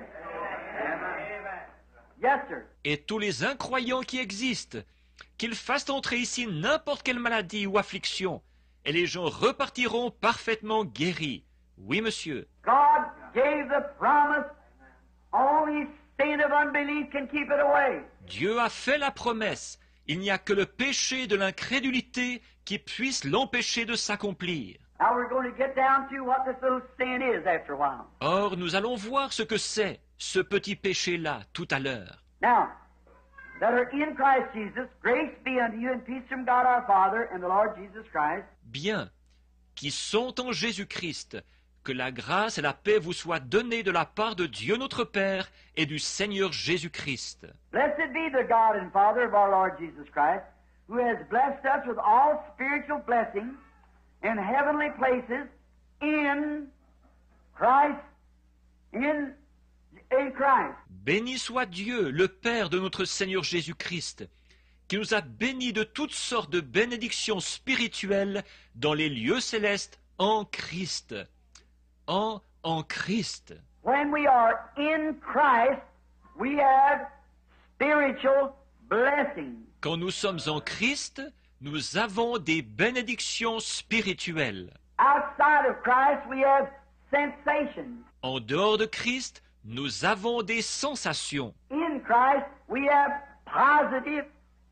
Yes, sir. et tous les incroyants qui existent, qu'ils fassent entrer ici n'importe quelle maladie ou affliction, et les gens repartiront parfaitement guéris. Oui, monsieur. God gave the promise, only sin of unbelief can keep it away. Dieu a fait la promesse, il n'y a que le péché de l'incrédulité qui puisse l'empêcher de s'accomplir. Now we're going to get down to what this little sin is after a while. Or, nous allons voir ce que c'est, ce petit péché-là, tout à l'heure. Now, that are in Christ Jesus, grace be unto you and peace from God our Father and the Lord Jesus Christ. Bien, qui sont en Jésus-Christ, que la grâce et la paix vous soient données de la part de Dieu notre Père et du Seigneur Jésus-Christ. Blessed be the God and Father of our Lord Jesus Christ, who has blessed us with all spiritual blessings in heavenly places in Christ, in Christ. Béni soit Dieu, le Père de notre Seigneur Jésus-Christ, qui nous a bénis de toutes sortes de bénédictions spirituelles dans les lieux célestes en Christ. En Christ. When we are in Christ, we have spiritual blessings. Quand nous sommes en Christ, nous avons des bénédictions spirituelles. Outside of Christ, we have sensations. En dehors de Christ, nous avons des sensations. In Christ, we have positive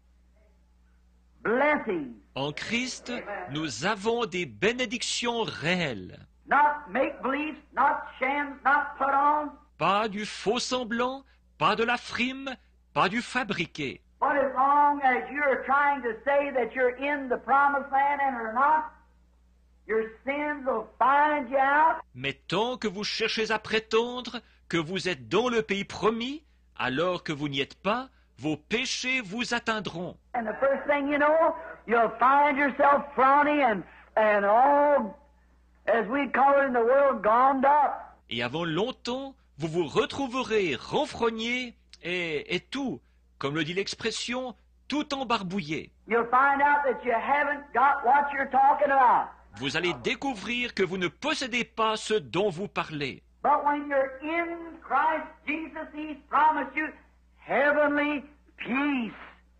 blessings. En Christ, nous avons des bénédictions réelles. Not make-believe, not shams, not put on. Pas du faux semblant, pas de la frime, pas du fabriqué. But as long as you're trying to say that you're in the promised land and are not, your sins will find you out. Mais tant que vous cherchez à prétendre que vous êtes dans le pays promis, alors que vous n'y êtes pas, vos péchés vous atteindront. And the first thing you know, you'll find yourself frowny and all, as we call it in the world, gone up. Et avant longtemps, vous vous retrouverez renfrogné et tout, comme le dit l'expression, tout embarbouillé. You'll find out that you haven't got what you're talking about. Vous allez découvrir que vous ne possédez pas ce dont vous parlez. But when you're in Christ Jesus, He's promised you heavenly peace,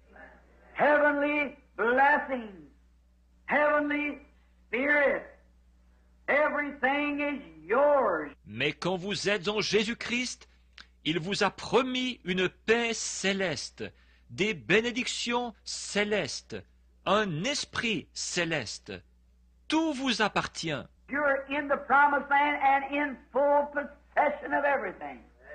heavenly blessings, heavenly spirit. Everything is yours. Mais quand vous êtes en Jésus-Christ, il vous a promis une paix céleste, des bénédictions célestes, un esprit céleste. Tout vous appartient. You're in the promised land and in full possession of everything.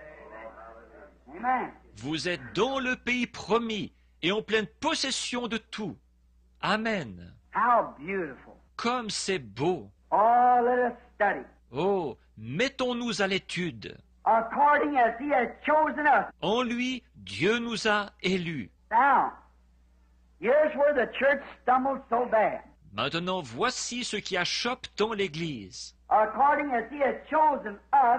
Amen. Vous êtes dans le pays promis et en pleine possession de tout. Amen. How beautiful. Comme c'est beau. Oh, let us study. Oh, mettons-nous à l'étude. According as He has chosen us. En lui, Dieu nous a élus. Now, here's where the church stumbles so bad. Maintenant, voici ce qui achoppe tant l'Église. According as He has chosen us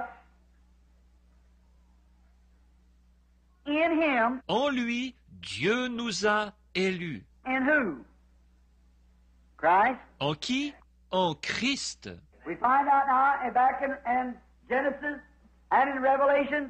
in Him. En lui, Dieu nous a élus. In who? Christ. En qui? En Christ. We find out now back in Genesis and in Revelation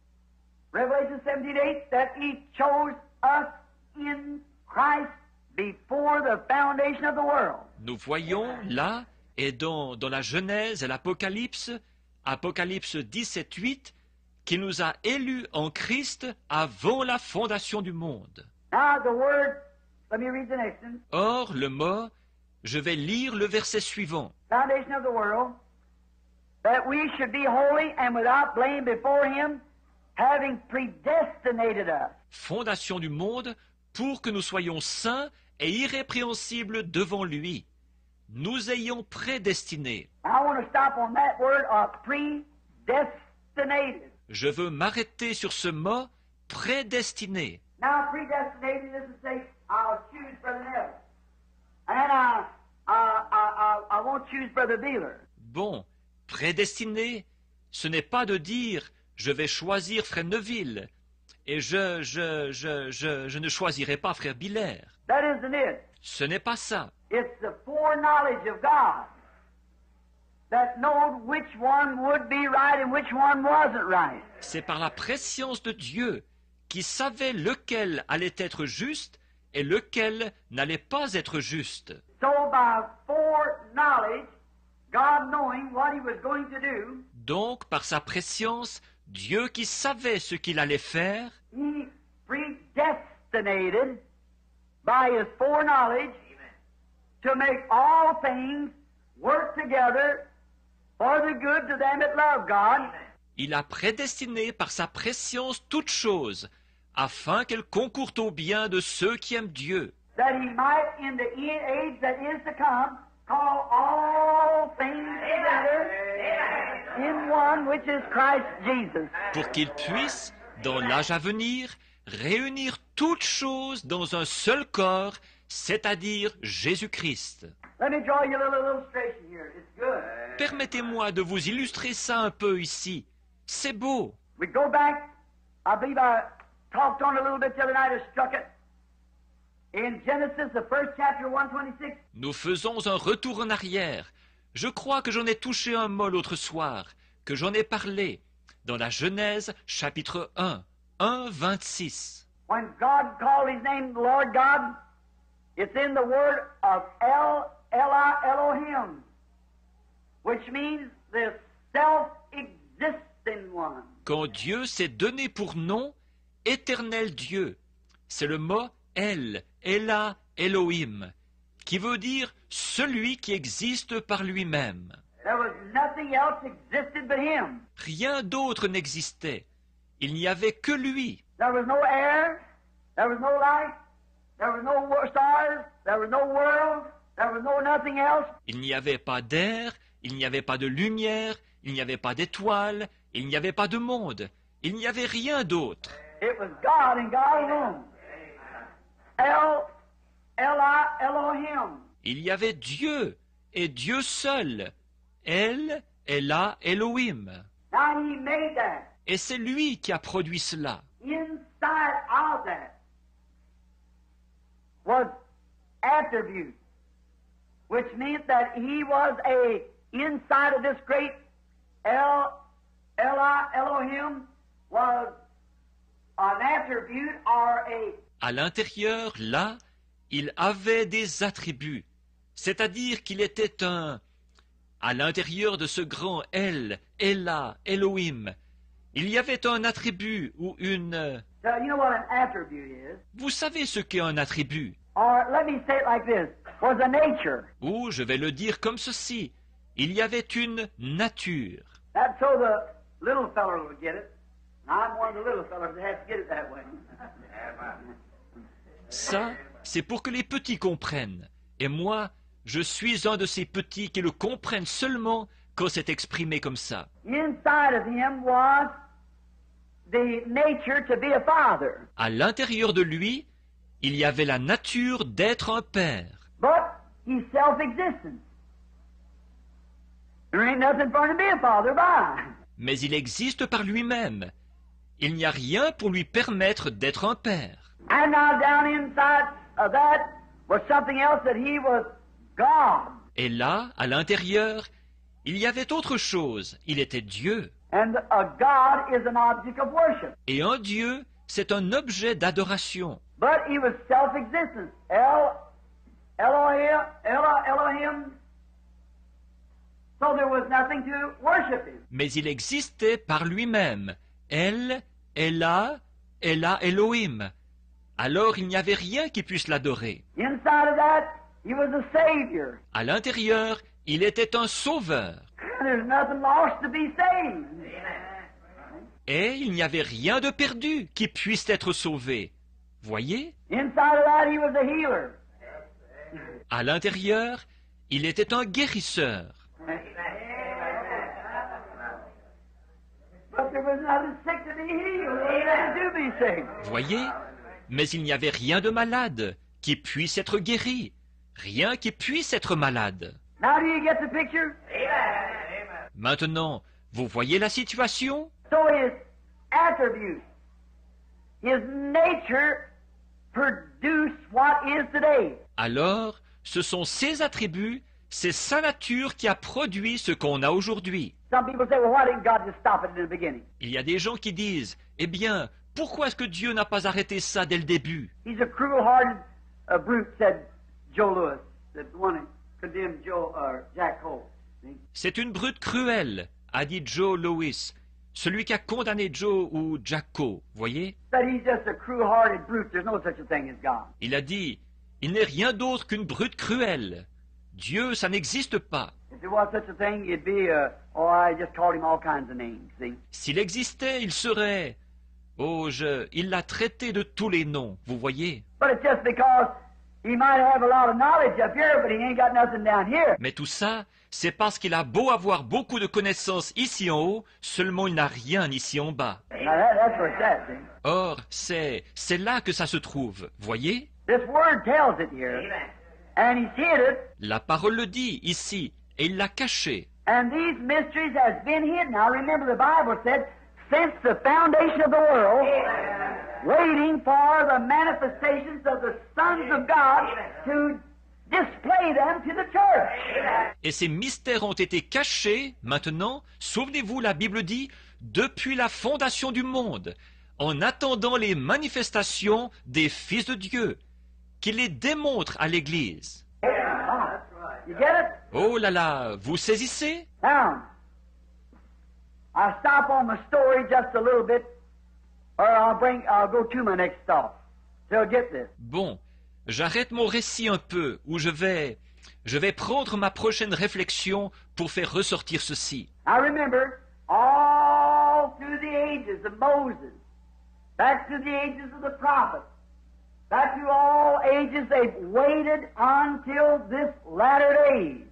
17:8, that He chose us in Christ before the foundation of the world. Nous voyons là, et dans la Genèse et l'Apocalypse, Apocalypse 17:8, qu'il nous a élus en Christ avant la fondation du monde. Now the word, let me read the next one. Or, le mot, je vais lire le verset suivant. Foundation of the world, that we should be holy and without blame before Him, having predestinated us. Fondation du monde, pour que nous soyons saints et irrépréhensibles devant lui, nous ayons prédestinés. I want to stop on that word of predestinated. Je veux m'arrêter sur ce mot prédestiné. Now, predestinated is to say, I'll choose Brother Neville, and I won't choose Brother Beeler. Bon, prédestiné, ce n'est pas de dire je vais choisir frère Neville et je ne choisirai pas frère Biller. That isn't it. Ce n'est pas ça. It's the foreknowledge of God that knowed which one would be right and which one wasn't right. C'est par la préscience de Dieu qui savait lequel allait être juste et lequel n'allait pas être juste. So by foreknowledge, God knowing what He was going to do, Donc, par sa préscience, Dieu qui savait ce qu'il allait faire, He predestinated by His foreknowledge to make all things work together for the good to them that love God. Il a prédestiné par sa préscience toutes choses, afin qu'elles concourent au bien de ceux qui aiment Dieu, That He might, in the age that is to come, call all things together in one, which is Christ Jesus. pour qu'il puisse, dans l'âge à venir, réunir toutes choses dans un seul corps, c'est-à-dire Jésus-Christ. Let me draw you a little illustration here. It's good. Permettez-moi de vous illustrer ça un peu ici. C'est beau. We go back. I believe I talked on it a little bit the other night. I struck it. In Genesis, the first chapter, 126. Nous faisons un retour en arrière. Je crois que j'en ai touché un mot l'autre soir, que j'en ai parlé, dans la Genèse, chapitre 1, 26. When God called His name Lord God, it's in the word of Elohim, which means the self-existing one. Quand Dieu s'est donné pour nom Éternel Dieu, c'est le mot El, Ela, Elohim, qui veut dire celui qui existe par lui-même. There was nothing else existed but Him. Rien d'autre n'existait. Il n'y avait que lui. There was no air, there was no light, there was no stars, there was no world, there was no nothing else. Il n'y avait pas d'air, il n'y avait pas de lumière, il n'y avait pas d'étoiles, il n'y avait pas de monde. Il n'y avait rien d'autre. It was God and God alone. Elohim. Il y avait Dieu, et Dieu seul. El, Ela, Elohim. Now He made that. Et c'est lui qui a produit cela. Inside of that was attribute, which means that He was inside of this great Elohim was an attribute or a. À l'intérieur, là, il avait des attributs, c'est-à-dire qu'il était un. À l'intérieur de ce grand El, Ela, Elohim, il y avait un attribut ou une. Now, you know what an attribute is? Vous savez ce qu'est un attribut? Or let me say it like this: was a nature. Ou, je vais le dire comme ceci, il y avait une nature. That's so the little feller will get it. And I'm one of the little fellers that has to get it that way. Ça, c'est pour que les petits comprennent. Et moi, je suis un de ces petits qui le comprennent seulement quand c'est exprimé comme ça. Inside of Him was the nature to be a father. À l'intérieur de lui, il y avait la nature d'être un père. But He's self-existent. There ain't nothing for Him to be a father by. Mais il existe par lui-même. Il n'y a rien pour lui permettre d'être un père. And now down inside of that was something else that He was God. Et là, à l'intérieur, il y avait autre chose. Il était Dieu. And a God is an object of worship. Et un Dieu, c'est un objet d'adoration. But He was self-existent. Elohim. So there was nothing to worship Him. Mais il existait par lui-même. El, Ela, Ela, Elohim. Alors il n'y avait rien qui puisse l'adorer. Inside of that, He was a Savior. À l'intérieur, il était un sauveur. There's nothing lost to be saved. Et il n'y avait rien de perdu qui puisse être sauvé. Voyez? Inside of that, He was a healer. À l'intérieur, il était un guérisseur. But there was nothing sick to be healed. Nothing to be sick. Voyez? Mais il n'y avait rien de malade qui puisse être guéri. Rien qui puisse être malade. Now do you get the picture? Maintenant, vous voyez la situation? So His attributes, His nature produced what is today. Alors, ce sont ses attributs, c'est sa nature qui a produit ce qu'on a aujourd'hui. Some people say, well, why didn't God just stop it in the beginning? Il y a des gens qui disent, eh bien, pourquoi est-ce que Dieu n'a pas arrêté ça dès le début? He's a cruel-hearted brute, said Joe Lewis, the one that condemned Jack Cole. See? C'est une brute cruelle, a dit Joe Lewis, celui qui a condamné Joe ou Jacko, voyez? Said he's just a cruel-hearted brute. There's no such a thing as God. Il a dit, Il n'est rien d'autre qu'une brute cruelle. Dieu, ça n'existe pas. If there was such a thing, it'd be, oh, I just called him all kinds of names, see? S'il existait, il serait... il l'a traité de tous les noms, vous voyez. But it's just because he might have a lot of knowledge up here, but he ain't got nothing down here. Mais tout ça, c'est parce qu'il a beau avoir beaucoup de connaissances ici en haut, seulement il n'a rien ici en bas. Now that's where it's at, see? Or, c'est là que ça se trouve, voyez. This word tells it here, and he's hid it, La parole le dit ici, et il l'a caché. and these mysteries has been hid. Now remember the Bible said, since the foundation of the world, waiting for the manifestations of the sons of God to display them to the church. Et ces mystères ont été cachés, maintenant, souvenez-vous, la Bible dit, depuis la fondation du monde, en attendant les manifestations des fils de Dieu, qui les démontrent à l'Église. You get it? Oh là là, vous saisissez? Now, I'll stop on my story just a little bit, or I'll go to my next thought. So get this. Bon, j'arrête mon récit un peu, où je vais prendre ma prochaine réflexion pour faire ressortir ceci. Now remember, all through the ages of Moses, back to the ages of the prophets, back through all ages, they've waited until this latter days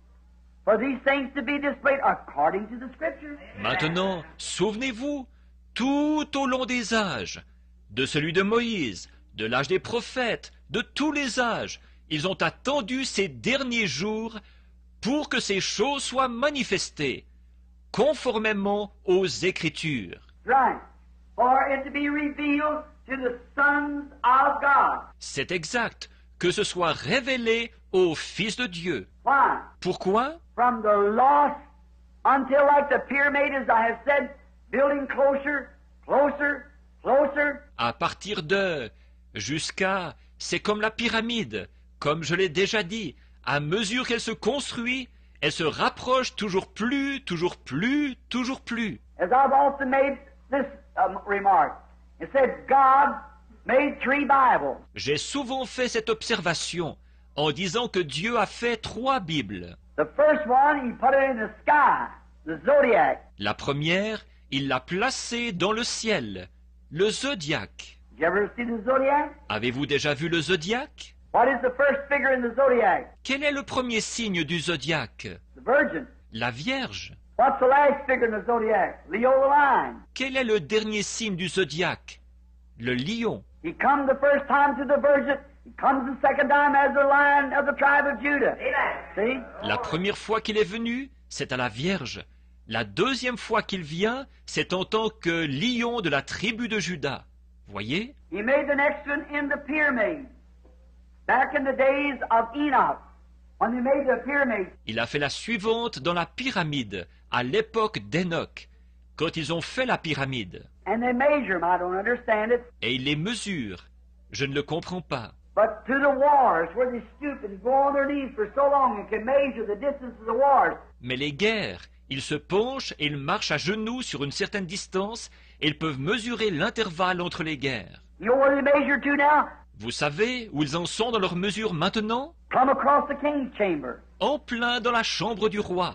for these things to be displayed according to the Scriptures. Maintenant, souvenez-vous, tout au long des âges, de celui de Moïse, de l'âge des prophètes, de tous les âges, ils ont attendu ces derniers jours pour que ces choses soient manifestées, conformément aux Écritures. Right. For it to be revealed to the sons of God. C'est exact, que ce soit révélé aux fils de Dieu. Why? Pourquoi? From the lost until like the pyramid, as I have said, building closer, closer, closer. À partir de, jusqu'à, c'est comme la pyramide, comme je l'ai déjà dit, à mesure qu'elle se construit, elle se rapproche toujours plus, toujours plus, toujours plus. As I've also made this remark, it said God made 3 Bibles. J'ai souvent fait cette observation en disant que Dieu a fait 3 Bibles. The first one, he put it in the sky, the zodiac. La première, il l'a placée dans le ciel, le zodiaque. Did you ever see the zodiac? Avez-vous déjà vu le zodiaque? What is the first figure in the zodiac? Quel est le premier signe du zodiaque? The Virgin. La Vierge. What's the last figure in the zodiac? Leo the lion. Quel est le dernier signe du zodiaque? Le lion. He comes the first time to the Virgin. He comes the second time as the lion of the tribe of Judah. See? La première fois qu'il est venu, c'est à la Vierge. La deuxième fois qu'il vient, c'est en tant que lion de la tribu de Juda. Voyez? He made the next one in the pyramid. Back in the days of Enoch, when they made the pyramid, Il a fait la suivante dans la pyramide, à l'époque d'Enoch, quand ils ont fait la pyramide. and they measure them. I don't understand it. Et il les mesure. Je ne le comprends pas. But to the wars, where they stoop and go on their knees for so long and can measure the distance of the wars. Mais les guerres, ils se penchent et ils marchent à genoux sur une certaine distance et ils peuvent mesurer l'intervalle entre les guerres. You know where they measure to now? Vous savez où ils en sont dans leurs mesures maintenant? Come across the king's chamber. En plein dans la chambre du roi.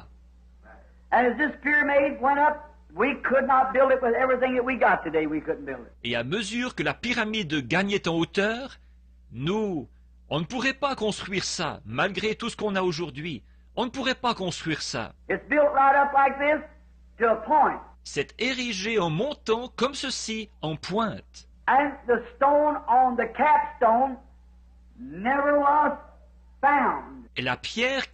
And as this pyramid went up, we could not build it with everything that we got today. We couldn't build it. Et à mesure que la pyramide gagnait en hauteur, nous, on ne pourrait pas construire ça, malgré tout ce qu'on a aujourd'hui. On ne pourrait pas construire ça. It's built right up like this to a point. C'est érigé en montant comme ceci, en pointe. And the stone on the capstone never was found. Et la pierre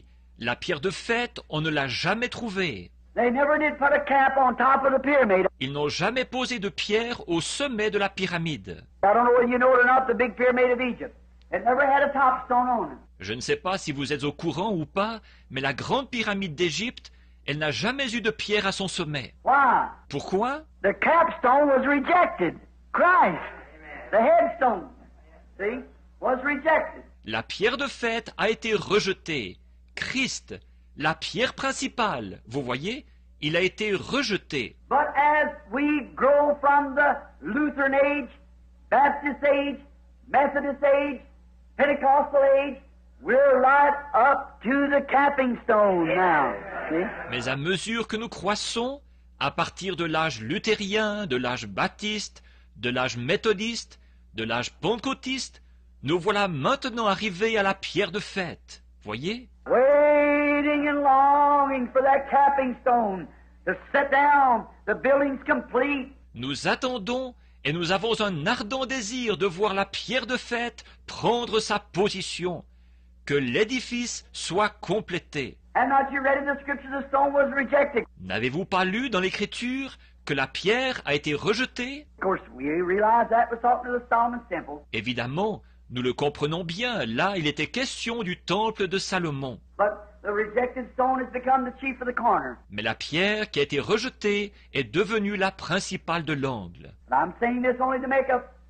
de fête, on ne l'a jamais trouvée. They never did put a cap on top of the pyramid. Ils n'ont jamais posé de pierre au sommet de la pyramide. I don't know whether you know it or not, the big pyramid of Egypt. It never had a top stone on it. Je ne sais pas si vous êtes au courant ou pas, mais la grande pyramide d'Égypte, elle n'a jamais eu de pierre à son sommet. Why? Pourquoi? The capstone was rejected. Christ, the headstone, see, was rejected. La pierre de fête a été rejetée. Christ, la pierre principale, vous voyez, il a été rejeté. But as we grow from the Lutheran age, Baptist age, Methodist age, Pentecostal age, we're right up to the capping stone now. See? Mais à mesure que nous croissons, à partir de l'âge luthérien, de l'âge baptiste, de l'âge méthodiste, de l'âge pentecôtiste, nous voilà maintenant arrivés à la pierre de fête. Voyez? Waiting and longing for that capping stone to set down, the building's complete. Nous attendons et nous avons un ardent désir de voir la pierre de fête prendre sa position, que l'édifice soit complété. And not you read in the scripture the stone was rejected. N'avez-vous pas lu dans l'Écriture que la pierre a été rejetée? Of course, we realize that was talking to the Solomon's temple. Évidemment, nous le comprenons bien, là il était question du temple de Salomon. But the rejected stone has become the chief of the corner. Mais la pierre qui a été rejetée est devenue la principale de l'angle. And I'm saying this only to make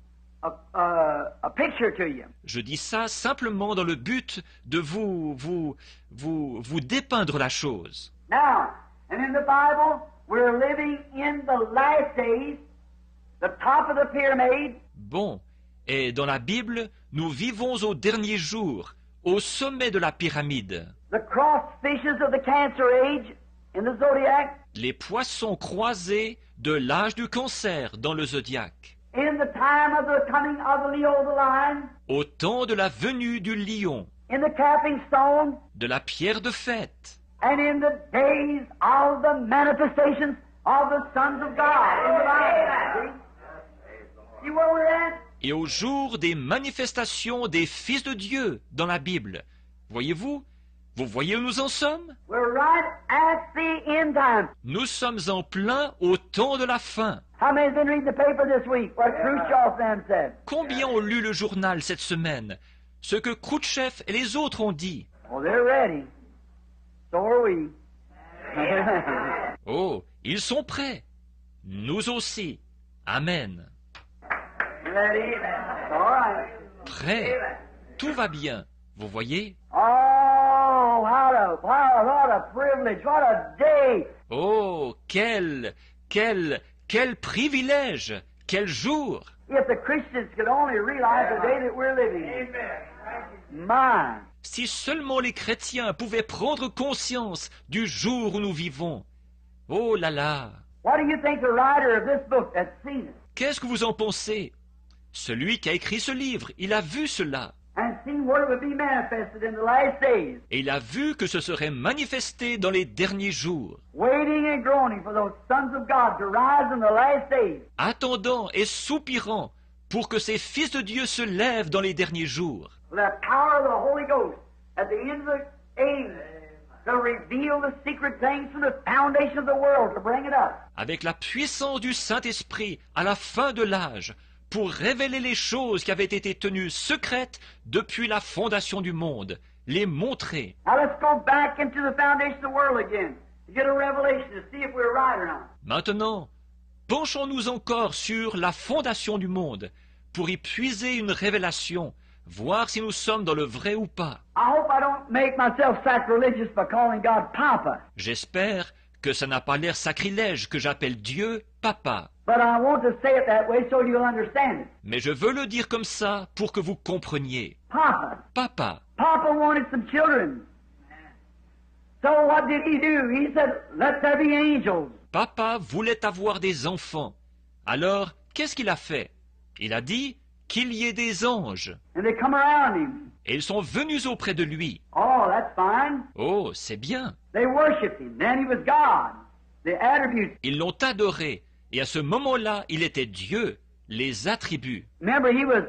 a picture to you. Je dis ça simplement dans le but de vous dépeindre la chose. Now, and in the Bible, we're living in the last days, the top of the pyramid. Bon, et dans la Bible, nous vivons aux derniers jours, au sommet de la pyramide. The cross fishes of the cancer age in the zodiac, Les poissons croisés de l'âge du cancer dans le zodiaque. in the time of the coming of the Leo the lion, Au temps de la venue du lion, in the capping stone, de la pierre de fête, and in the days of the manifestations of the sons of God in the Bible. See where we're at? et au jour des manifestations des fils de Dieu dans la Bible. Voyez-vous? Vous voyez où nous en sommes? We're right at the end time. Nous sommes en plein au temps de la fin. How many's been reading the paper this week? What Khrushchev then said. Combien ont lu le journal cette semaine? Ce que Khrouchtchev et les autres ont dit. Well, they're ready. So are we. Oh, ils sont prêts. Nous aussi. Amen. Ready? All right. Prêts. Tout va bien. Vous voyez? Oh, what a privilege. What a day. Oh, quel privilège. Quel jour. If the Christians could only realize the day that we're living in. My. Si seulement les chrétiens pouvaient prendre conscience du jour où nous vivons. Oh là là. What do you think the writer of this book has seen it Qu'est-ce que vous en pensez? Celui qui a écrit ce livre, il a vu cela. and seen what it would be manifested in the last days, Et il a vu que ce serait manifesté dans les derniers jours. waiting and groaning for those sons of God to rise in the last days. Attendant et soupirant pour que ces fils de Dieu se lèvent dans les derniers jours. With the power of the Holy Ghost at the end of the age to reveal the secret things from the foundation of the world, to bring it up. Avec la puissance du Saint-Esprit à la fin de l'âge, pour révéler les choses qui avaient été tenues secrètes depuis la fondation du monde, les montrer. Now let's go back into the foundation of the world again to get a revelation to see if we're right or not. Maintenant, penchons-nous encore sur la fondation du monde, pour y puiser une révélation, voir si nous sommes dans le vrai ou pas. I hope I don't make myself sacrilegious by calling God Papa, J'espère que ça n'a pas l'air sacrilège que j'appelle Dieu Papa. but I want to say it that way so you'll understand it. Mais je veux le dire comme ça pour que vous compreniez. Papa. Papa. Papa wanted some children. So what did he do? He said, let there be angels. Papa voulait avoir des enfants. Alors, qu'est-ce qu'il a fait? Il a dit qu'il y ait des anges. And they come around him. Et ils sont venus auprès de lui. Oh, that's fine. Oh, c'est bien. They worshiped him. Then he was God. The attributes. Ils l'ont adoré. Et à ce moment-là, il était Dieu, les attributs. Remember, he was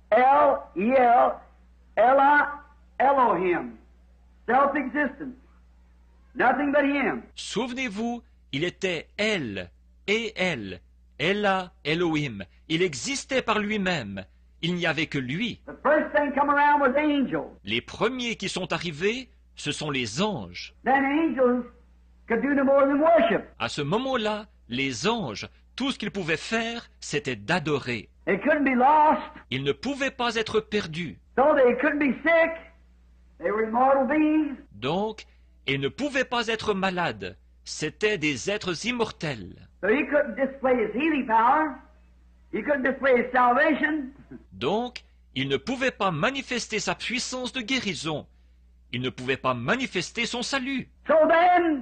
Elohim. Self-existent. Nothing but him. Souvenez-vous, il était Elle et Elle, Ella, Elohim. Il existait par lui-même. Il n'y avait que lui. The first thing come around was angels. Les premiers qui sont arrivés, ce sont les anges. Then angels could do no more than worship. À ce moment-là, les anges, tout ce qu'ils pouvaient faire, c'était d'adorer. They couldn't be lost. Ils ne pouvaient pas être perdus. So they couldn't be sick. They were immortal beings. Donc, ils ne pouvaient pas être malades. C'étaient des êtres immortels. So he couldn't display his healing power. He couldn't display his salvation. Donc, il ne pouvait pas manifester sa puissance de guérison. Il ne pouvait pas manifester son salut. So then,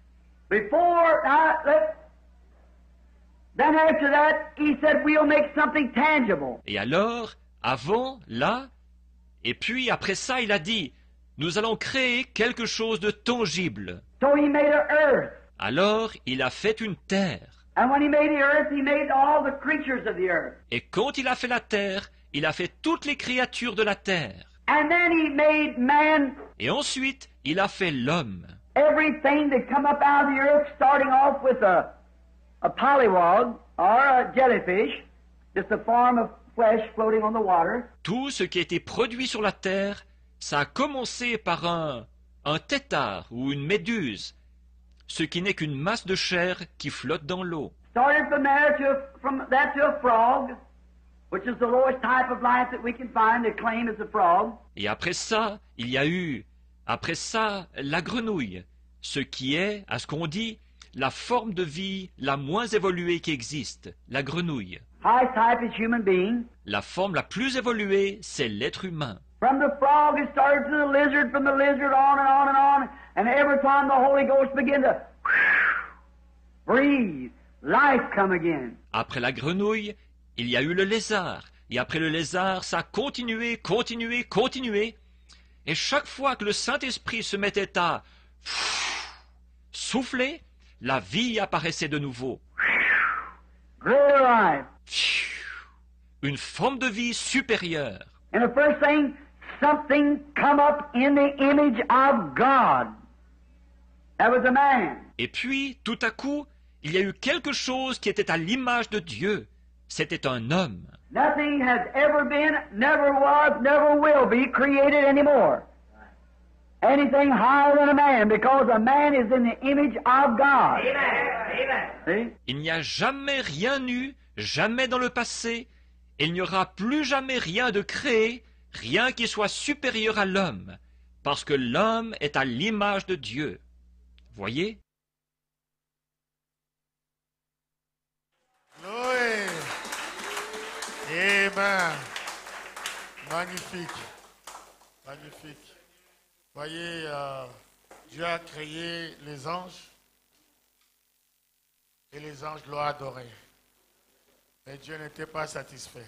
then after that, he said, we'll make something tangible. Et alors, avant, là, et puis après ça, il a dit, nous allons créer quelque chose de tangible. So he made an earth. Alors, il a fait une terre. And when he made the earth, he made all the creatures of the earth. Et quand il a fait la terre, il a fait toutes les créatures de la terre. And then he made man, Et ensuite, il a fait l'homme. everything that come up out of the earth, starting off with a pollywog or a jellyfish, just a form of flesh floating on the water. Tout ce qui a été produit sur la terre, ça a commencé par un tétard ou une méduse, ce qui n'est qu'une masse de chair qui flotte dans l'eau. Started from that to a frog, which is the lowest type of life that we can find to claim as a frog. Et après ça, il y a eu, après ça, la grenouille, ce qui est, à ce qu'on dit, la forme de vie la moins évoluée qui existe, la grenouille. Highest type is human being. La forme la plus évoluée, c'est l'être humain. From the frog it started to the lizard, from the lizard on and on and on, and every time the Holy Ghost began to breathe, life come again. Après la grenouille, il y a eu le lézard. Et après le lézard, ça a continué, continué, continué. Et chaque fois que le Saint-Esprit se mettait à souffler, la vie apparaissait de nouveau. Greater life. Une forme de vie supérieure. And the first thing, something come up in the image of God. That was a man. Et puis, tout à coup, il y a eu quelque chose qui était à l'image de Dieu. C'était un homme. Nothing has ever been, never was, never will be created anymore. Anything higher than a man, because a man is in the image of God. See? Il n'y a jamais rien eu, jamais dans le passé, et il n'y aura plus jamais rien de créé, rien qui soit supérieur à l'homme, parce que l'homme est à l'image de Dieu. Voyez? Oui. Amen. Magnifique. Magnifique. Voyez, Dieu a créé les anges et les anges l'ont adoré. Mais Dieu n'était pas satisfait.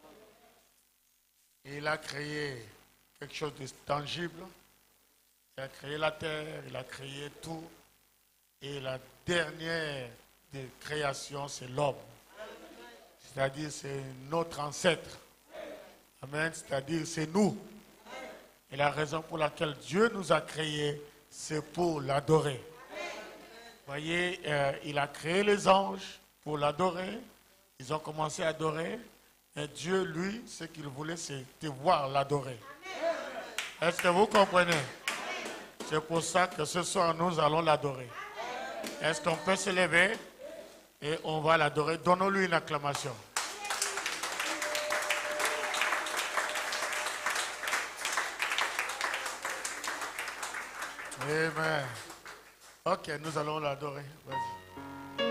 Et il a créé quelque chose de tangible. Il a créé la terre, il a créé tout. Et la dernière des créations, c'est l'homme. C'est-à-dire, c'est notre ancêtre. Amen. C'est-à-dire, c'est nous. Et la raison pour laquelle Dieu nous a créés, c'est pour l'adorer. Voyez, il a créé les anges pour l'adorer. Ils ont commencé à adorer. Et Dieu, lui, ce qu'il voulait, c'est de voir l'adorer. Est-ce que vous comprenez? C'est pour ça que ce soir, nous allons l'adorer. Est-ce qu'on peut se lever et on va l'adorer? Donnons-lui une acclamation. Amen. Ok, nous allons l'adorer. Vas-y.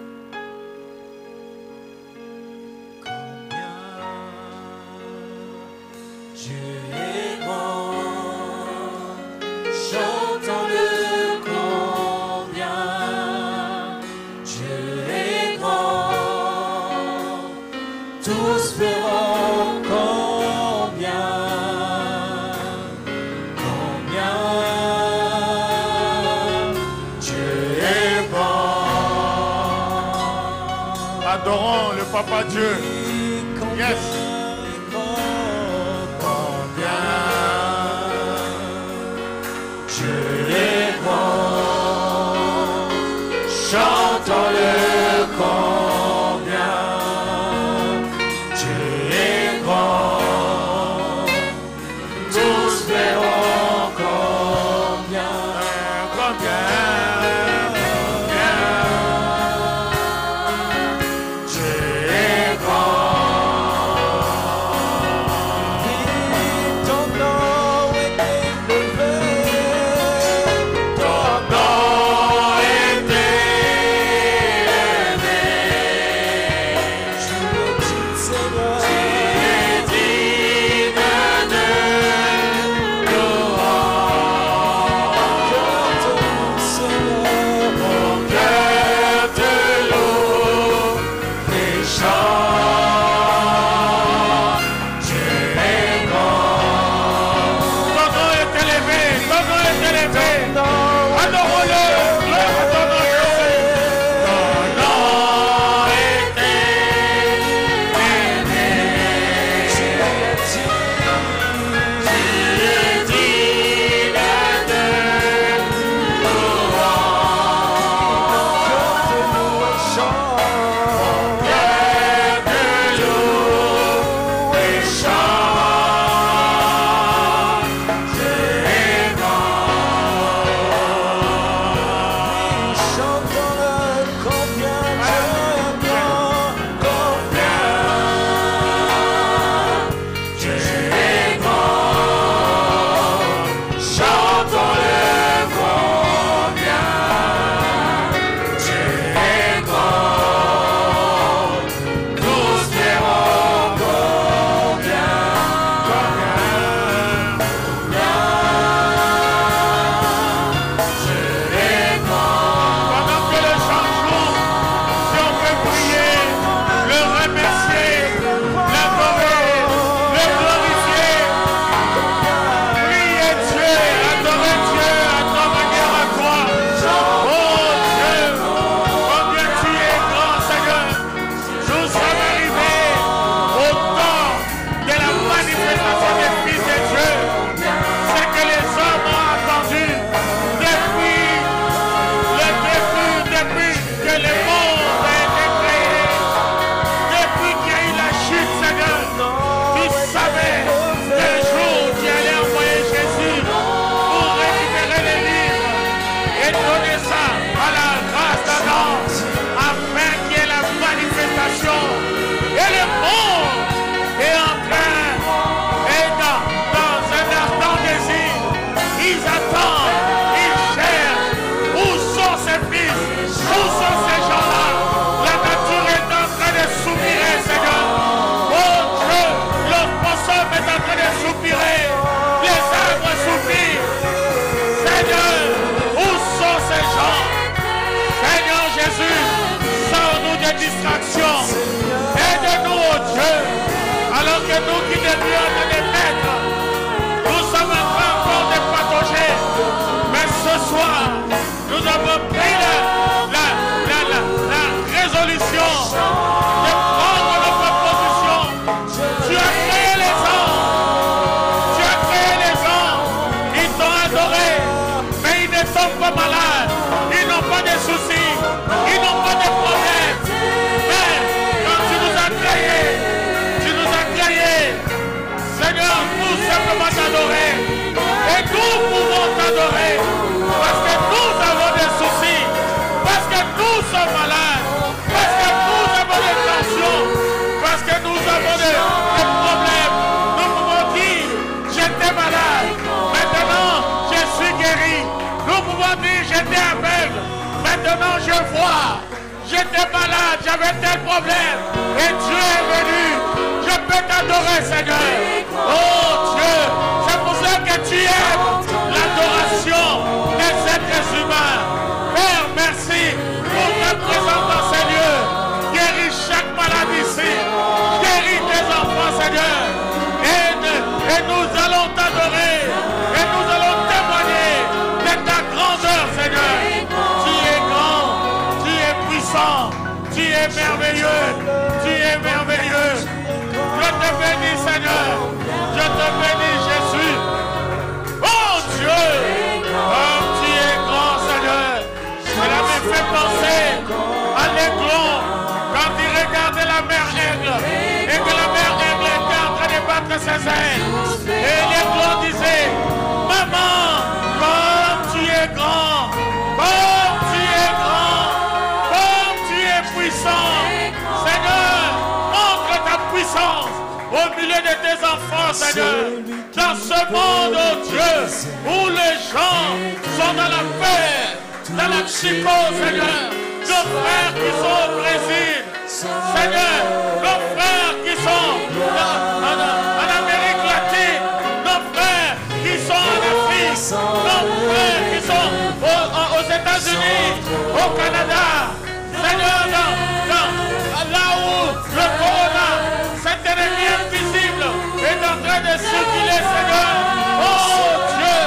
Dieu est grand, chantons-le combien. Dieu est grand, tous verront combien. Combien Dieu est grand. Adorons le Papa Dieu. Yes. Chantons-le combien Dieu est grand, tous verront combien, Dieu est grand. Et ton nom est élevé, ton nom est élevé. Maintenant je vois, j'étais malade, j'avais tel problème, et Dieu est venu. Je peux t'adorer, Seigneur. Oh Dieu, c'est pour ça que tu aimes l'adoration des êtres humains. Père, merci pour ta présence dans ces lieux. Guéris chaque maladie ici. Guéris tes enfants, Seigneur. Et nous allons t'adorer. Et nous allons témoigner de ta grandeur, Seigneur. Tu es grand, tu es puissant, tu es merveilleux, tu es merveilleux. Je te bénis, Seigneur. Je te bénis, Jésus. Oh Dieu, comme tu es grand, Seigneur. Cela me fait penser à l'aiglon quand il regardait la mère aigle et que la mère aigle était en train de battre ses ailes. Et l'aiglon disait, maman, comme tu es grand, comme tu es grand, comme tu es puissant. Seigneur, montre ta puissance au milieu de tes enfants, Seigneur. Dans ce monde, oh Dieu, où les gens sont dans la peur, dans la psychose, Seigneur. Nos frères qui sont au Brésil, Seigneur, nos frères qui sont en Amérique latine, nos frères qui sont en Afrique, nos frères qui sont aux États-Unis, au Canada, Seigneur, là où le corona, cet ennemi invisible, est en train de circuler, Seigneur. Oh Dieu,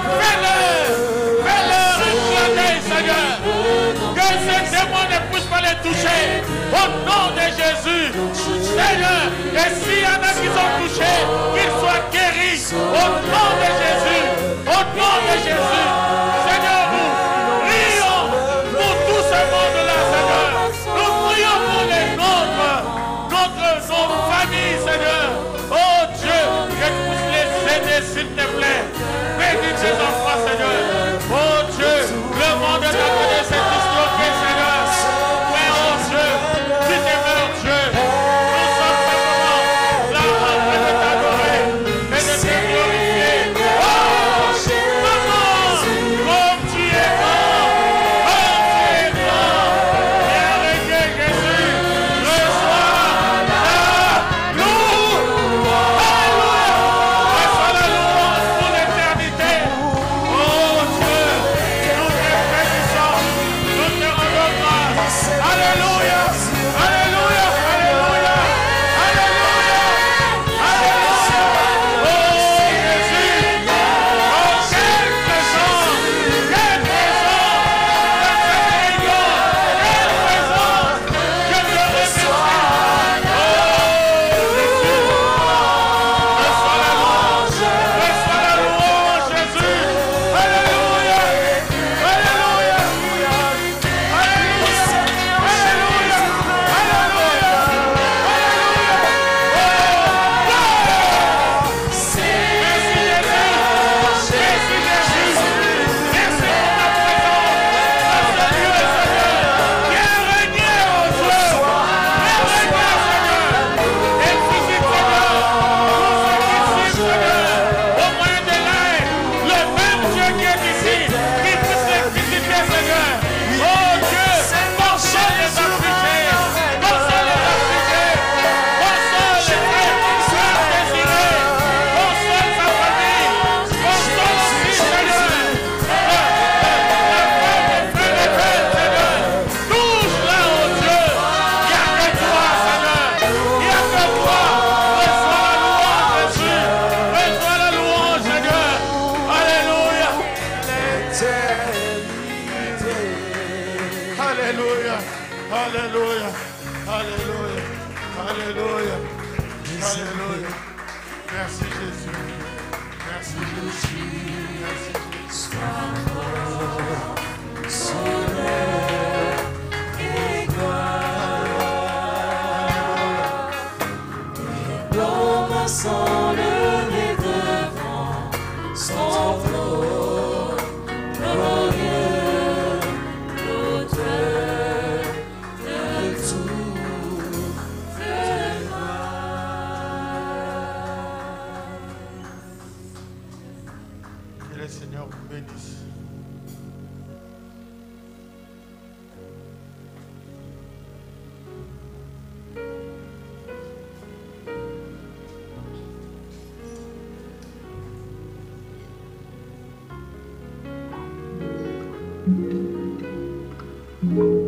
fais-leur un clin d'œil, Seigneur. Que ces démons ne puissent pas les toucher. Au nom de Jésus, Seigneur. Et s'il y en a qui sont touchés, qu'ils soient guéris. Au nom de Jésus. Au nom de Jésus. Seigneur, nous prions pour tout ce monde-là, Seigneur. Nous prions pour les nôtres, nos familles, Seigneur. Oh Dieu, que tu puisses les aider, s'il te plaît. Bénis tes enfants, Seigneur. Oh Dieu, le monde est en train de se disloquer, Alléluia. Alléluia. Alléluia. Alléluia. Alléluia. Merci Jésus. Merci Jésus. Merci Jésus. Et gloire. L'homme sont levés devant son trône, glorieux, l'auteur de toute gloire. Que le Seigneur vous bénisse. Thank you.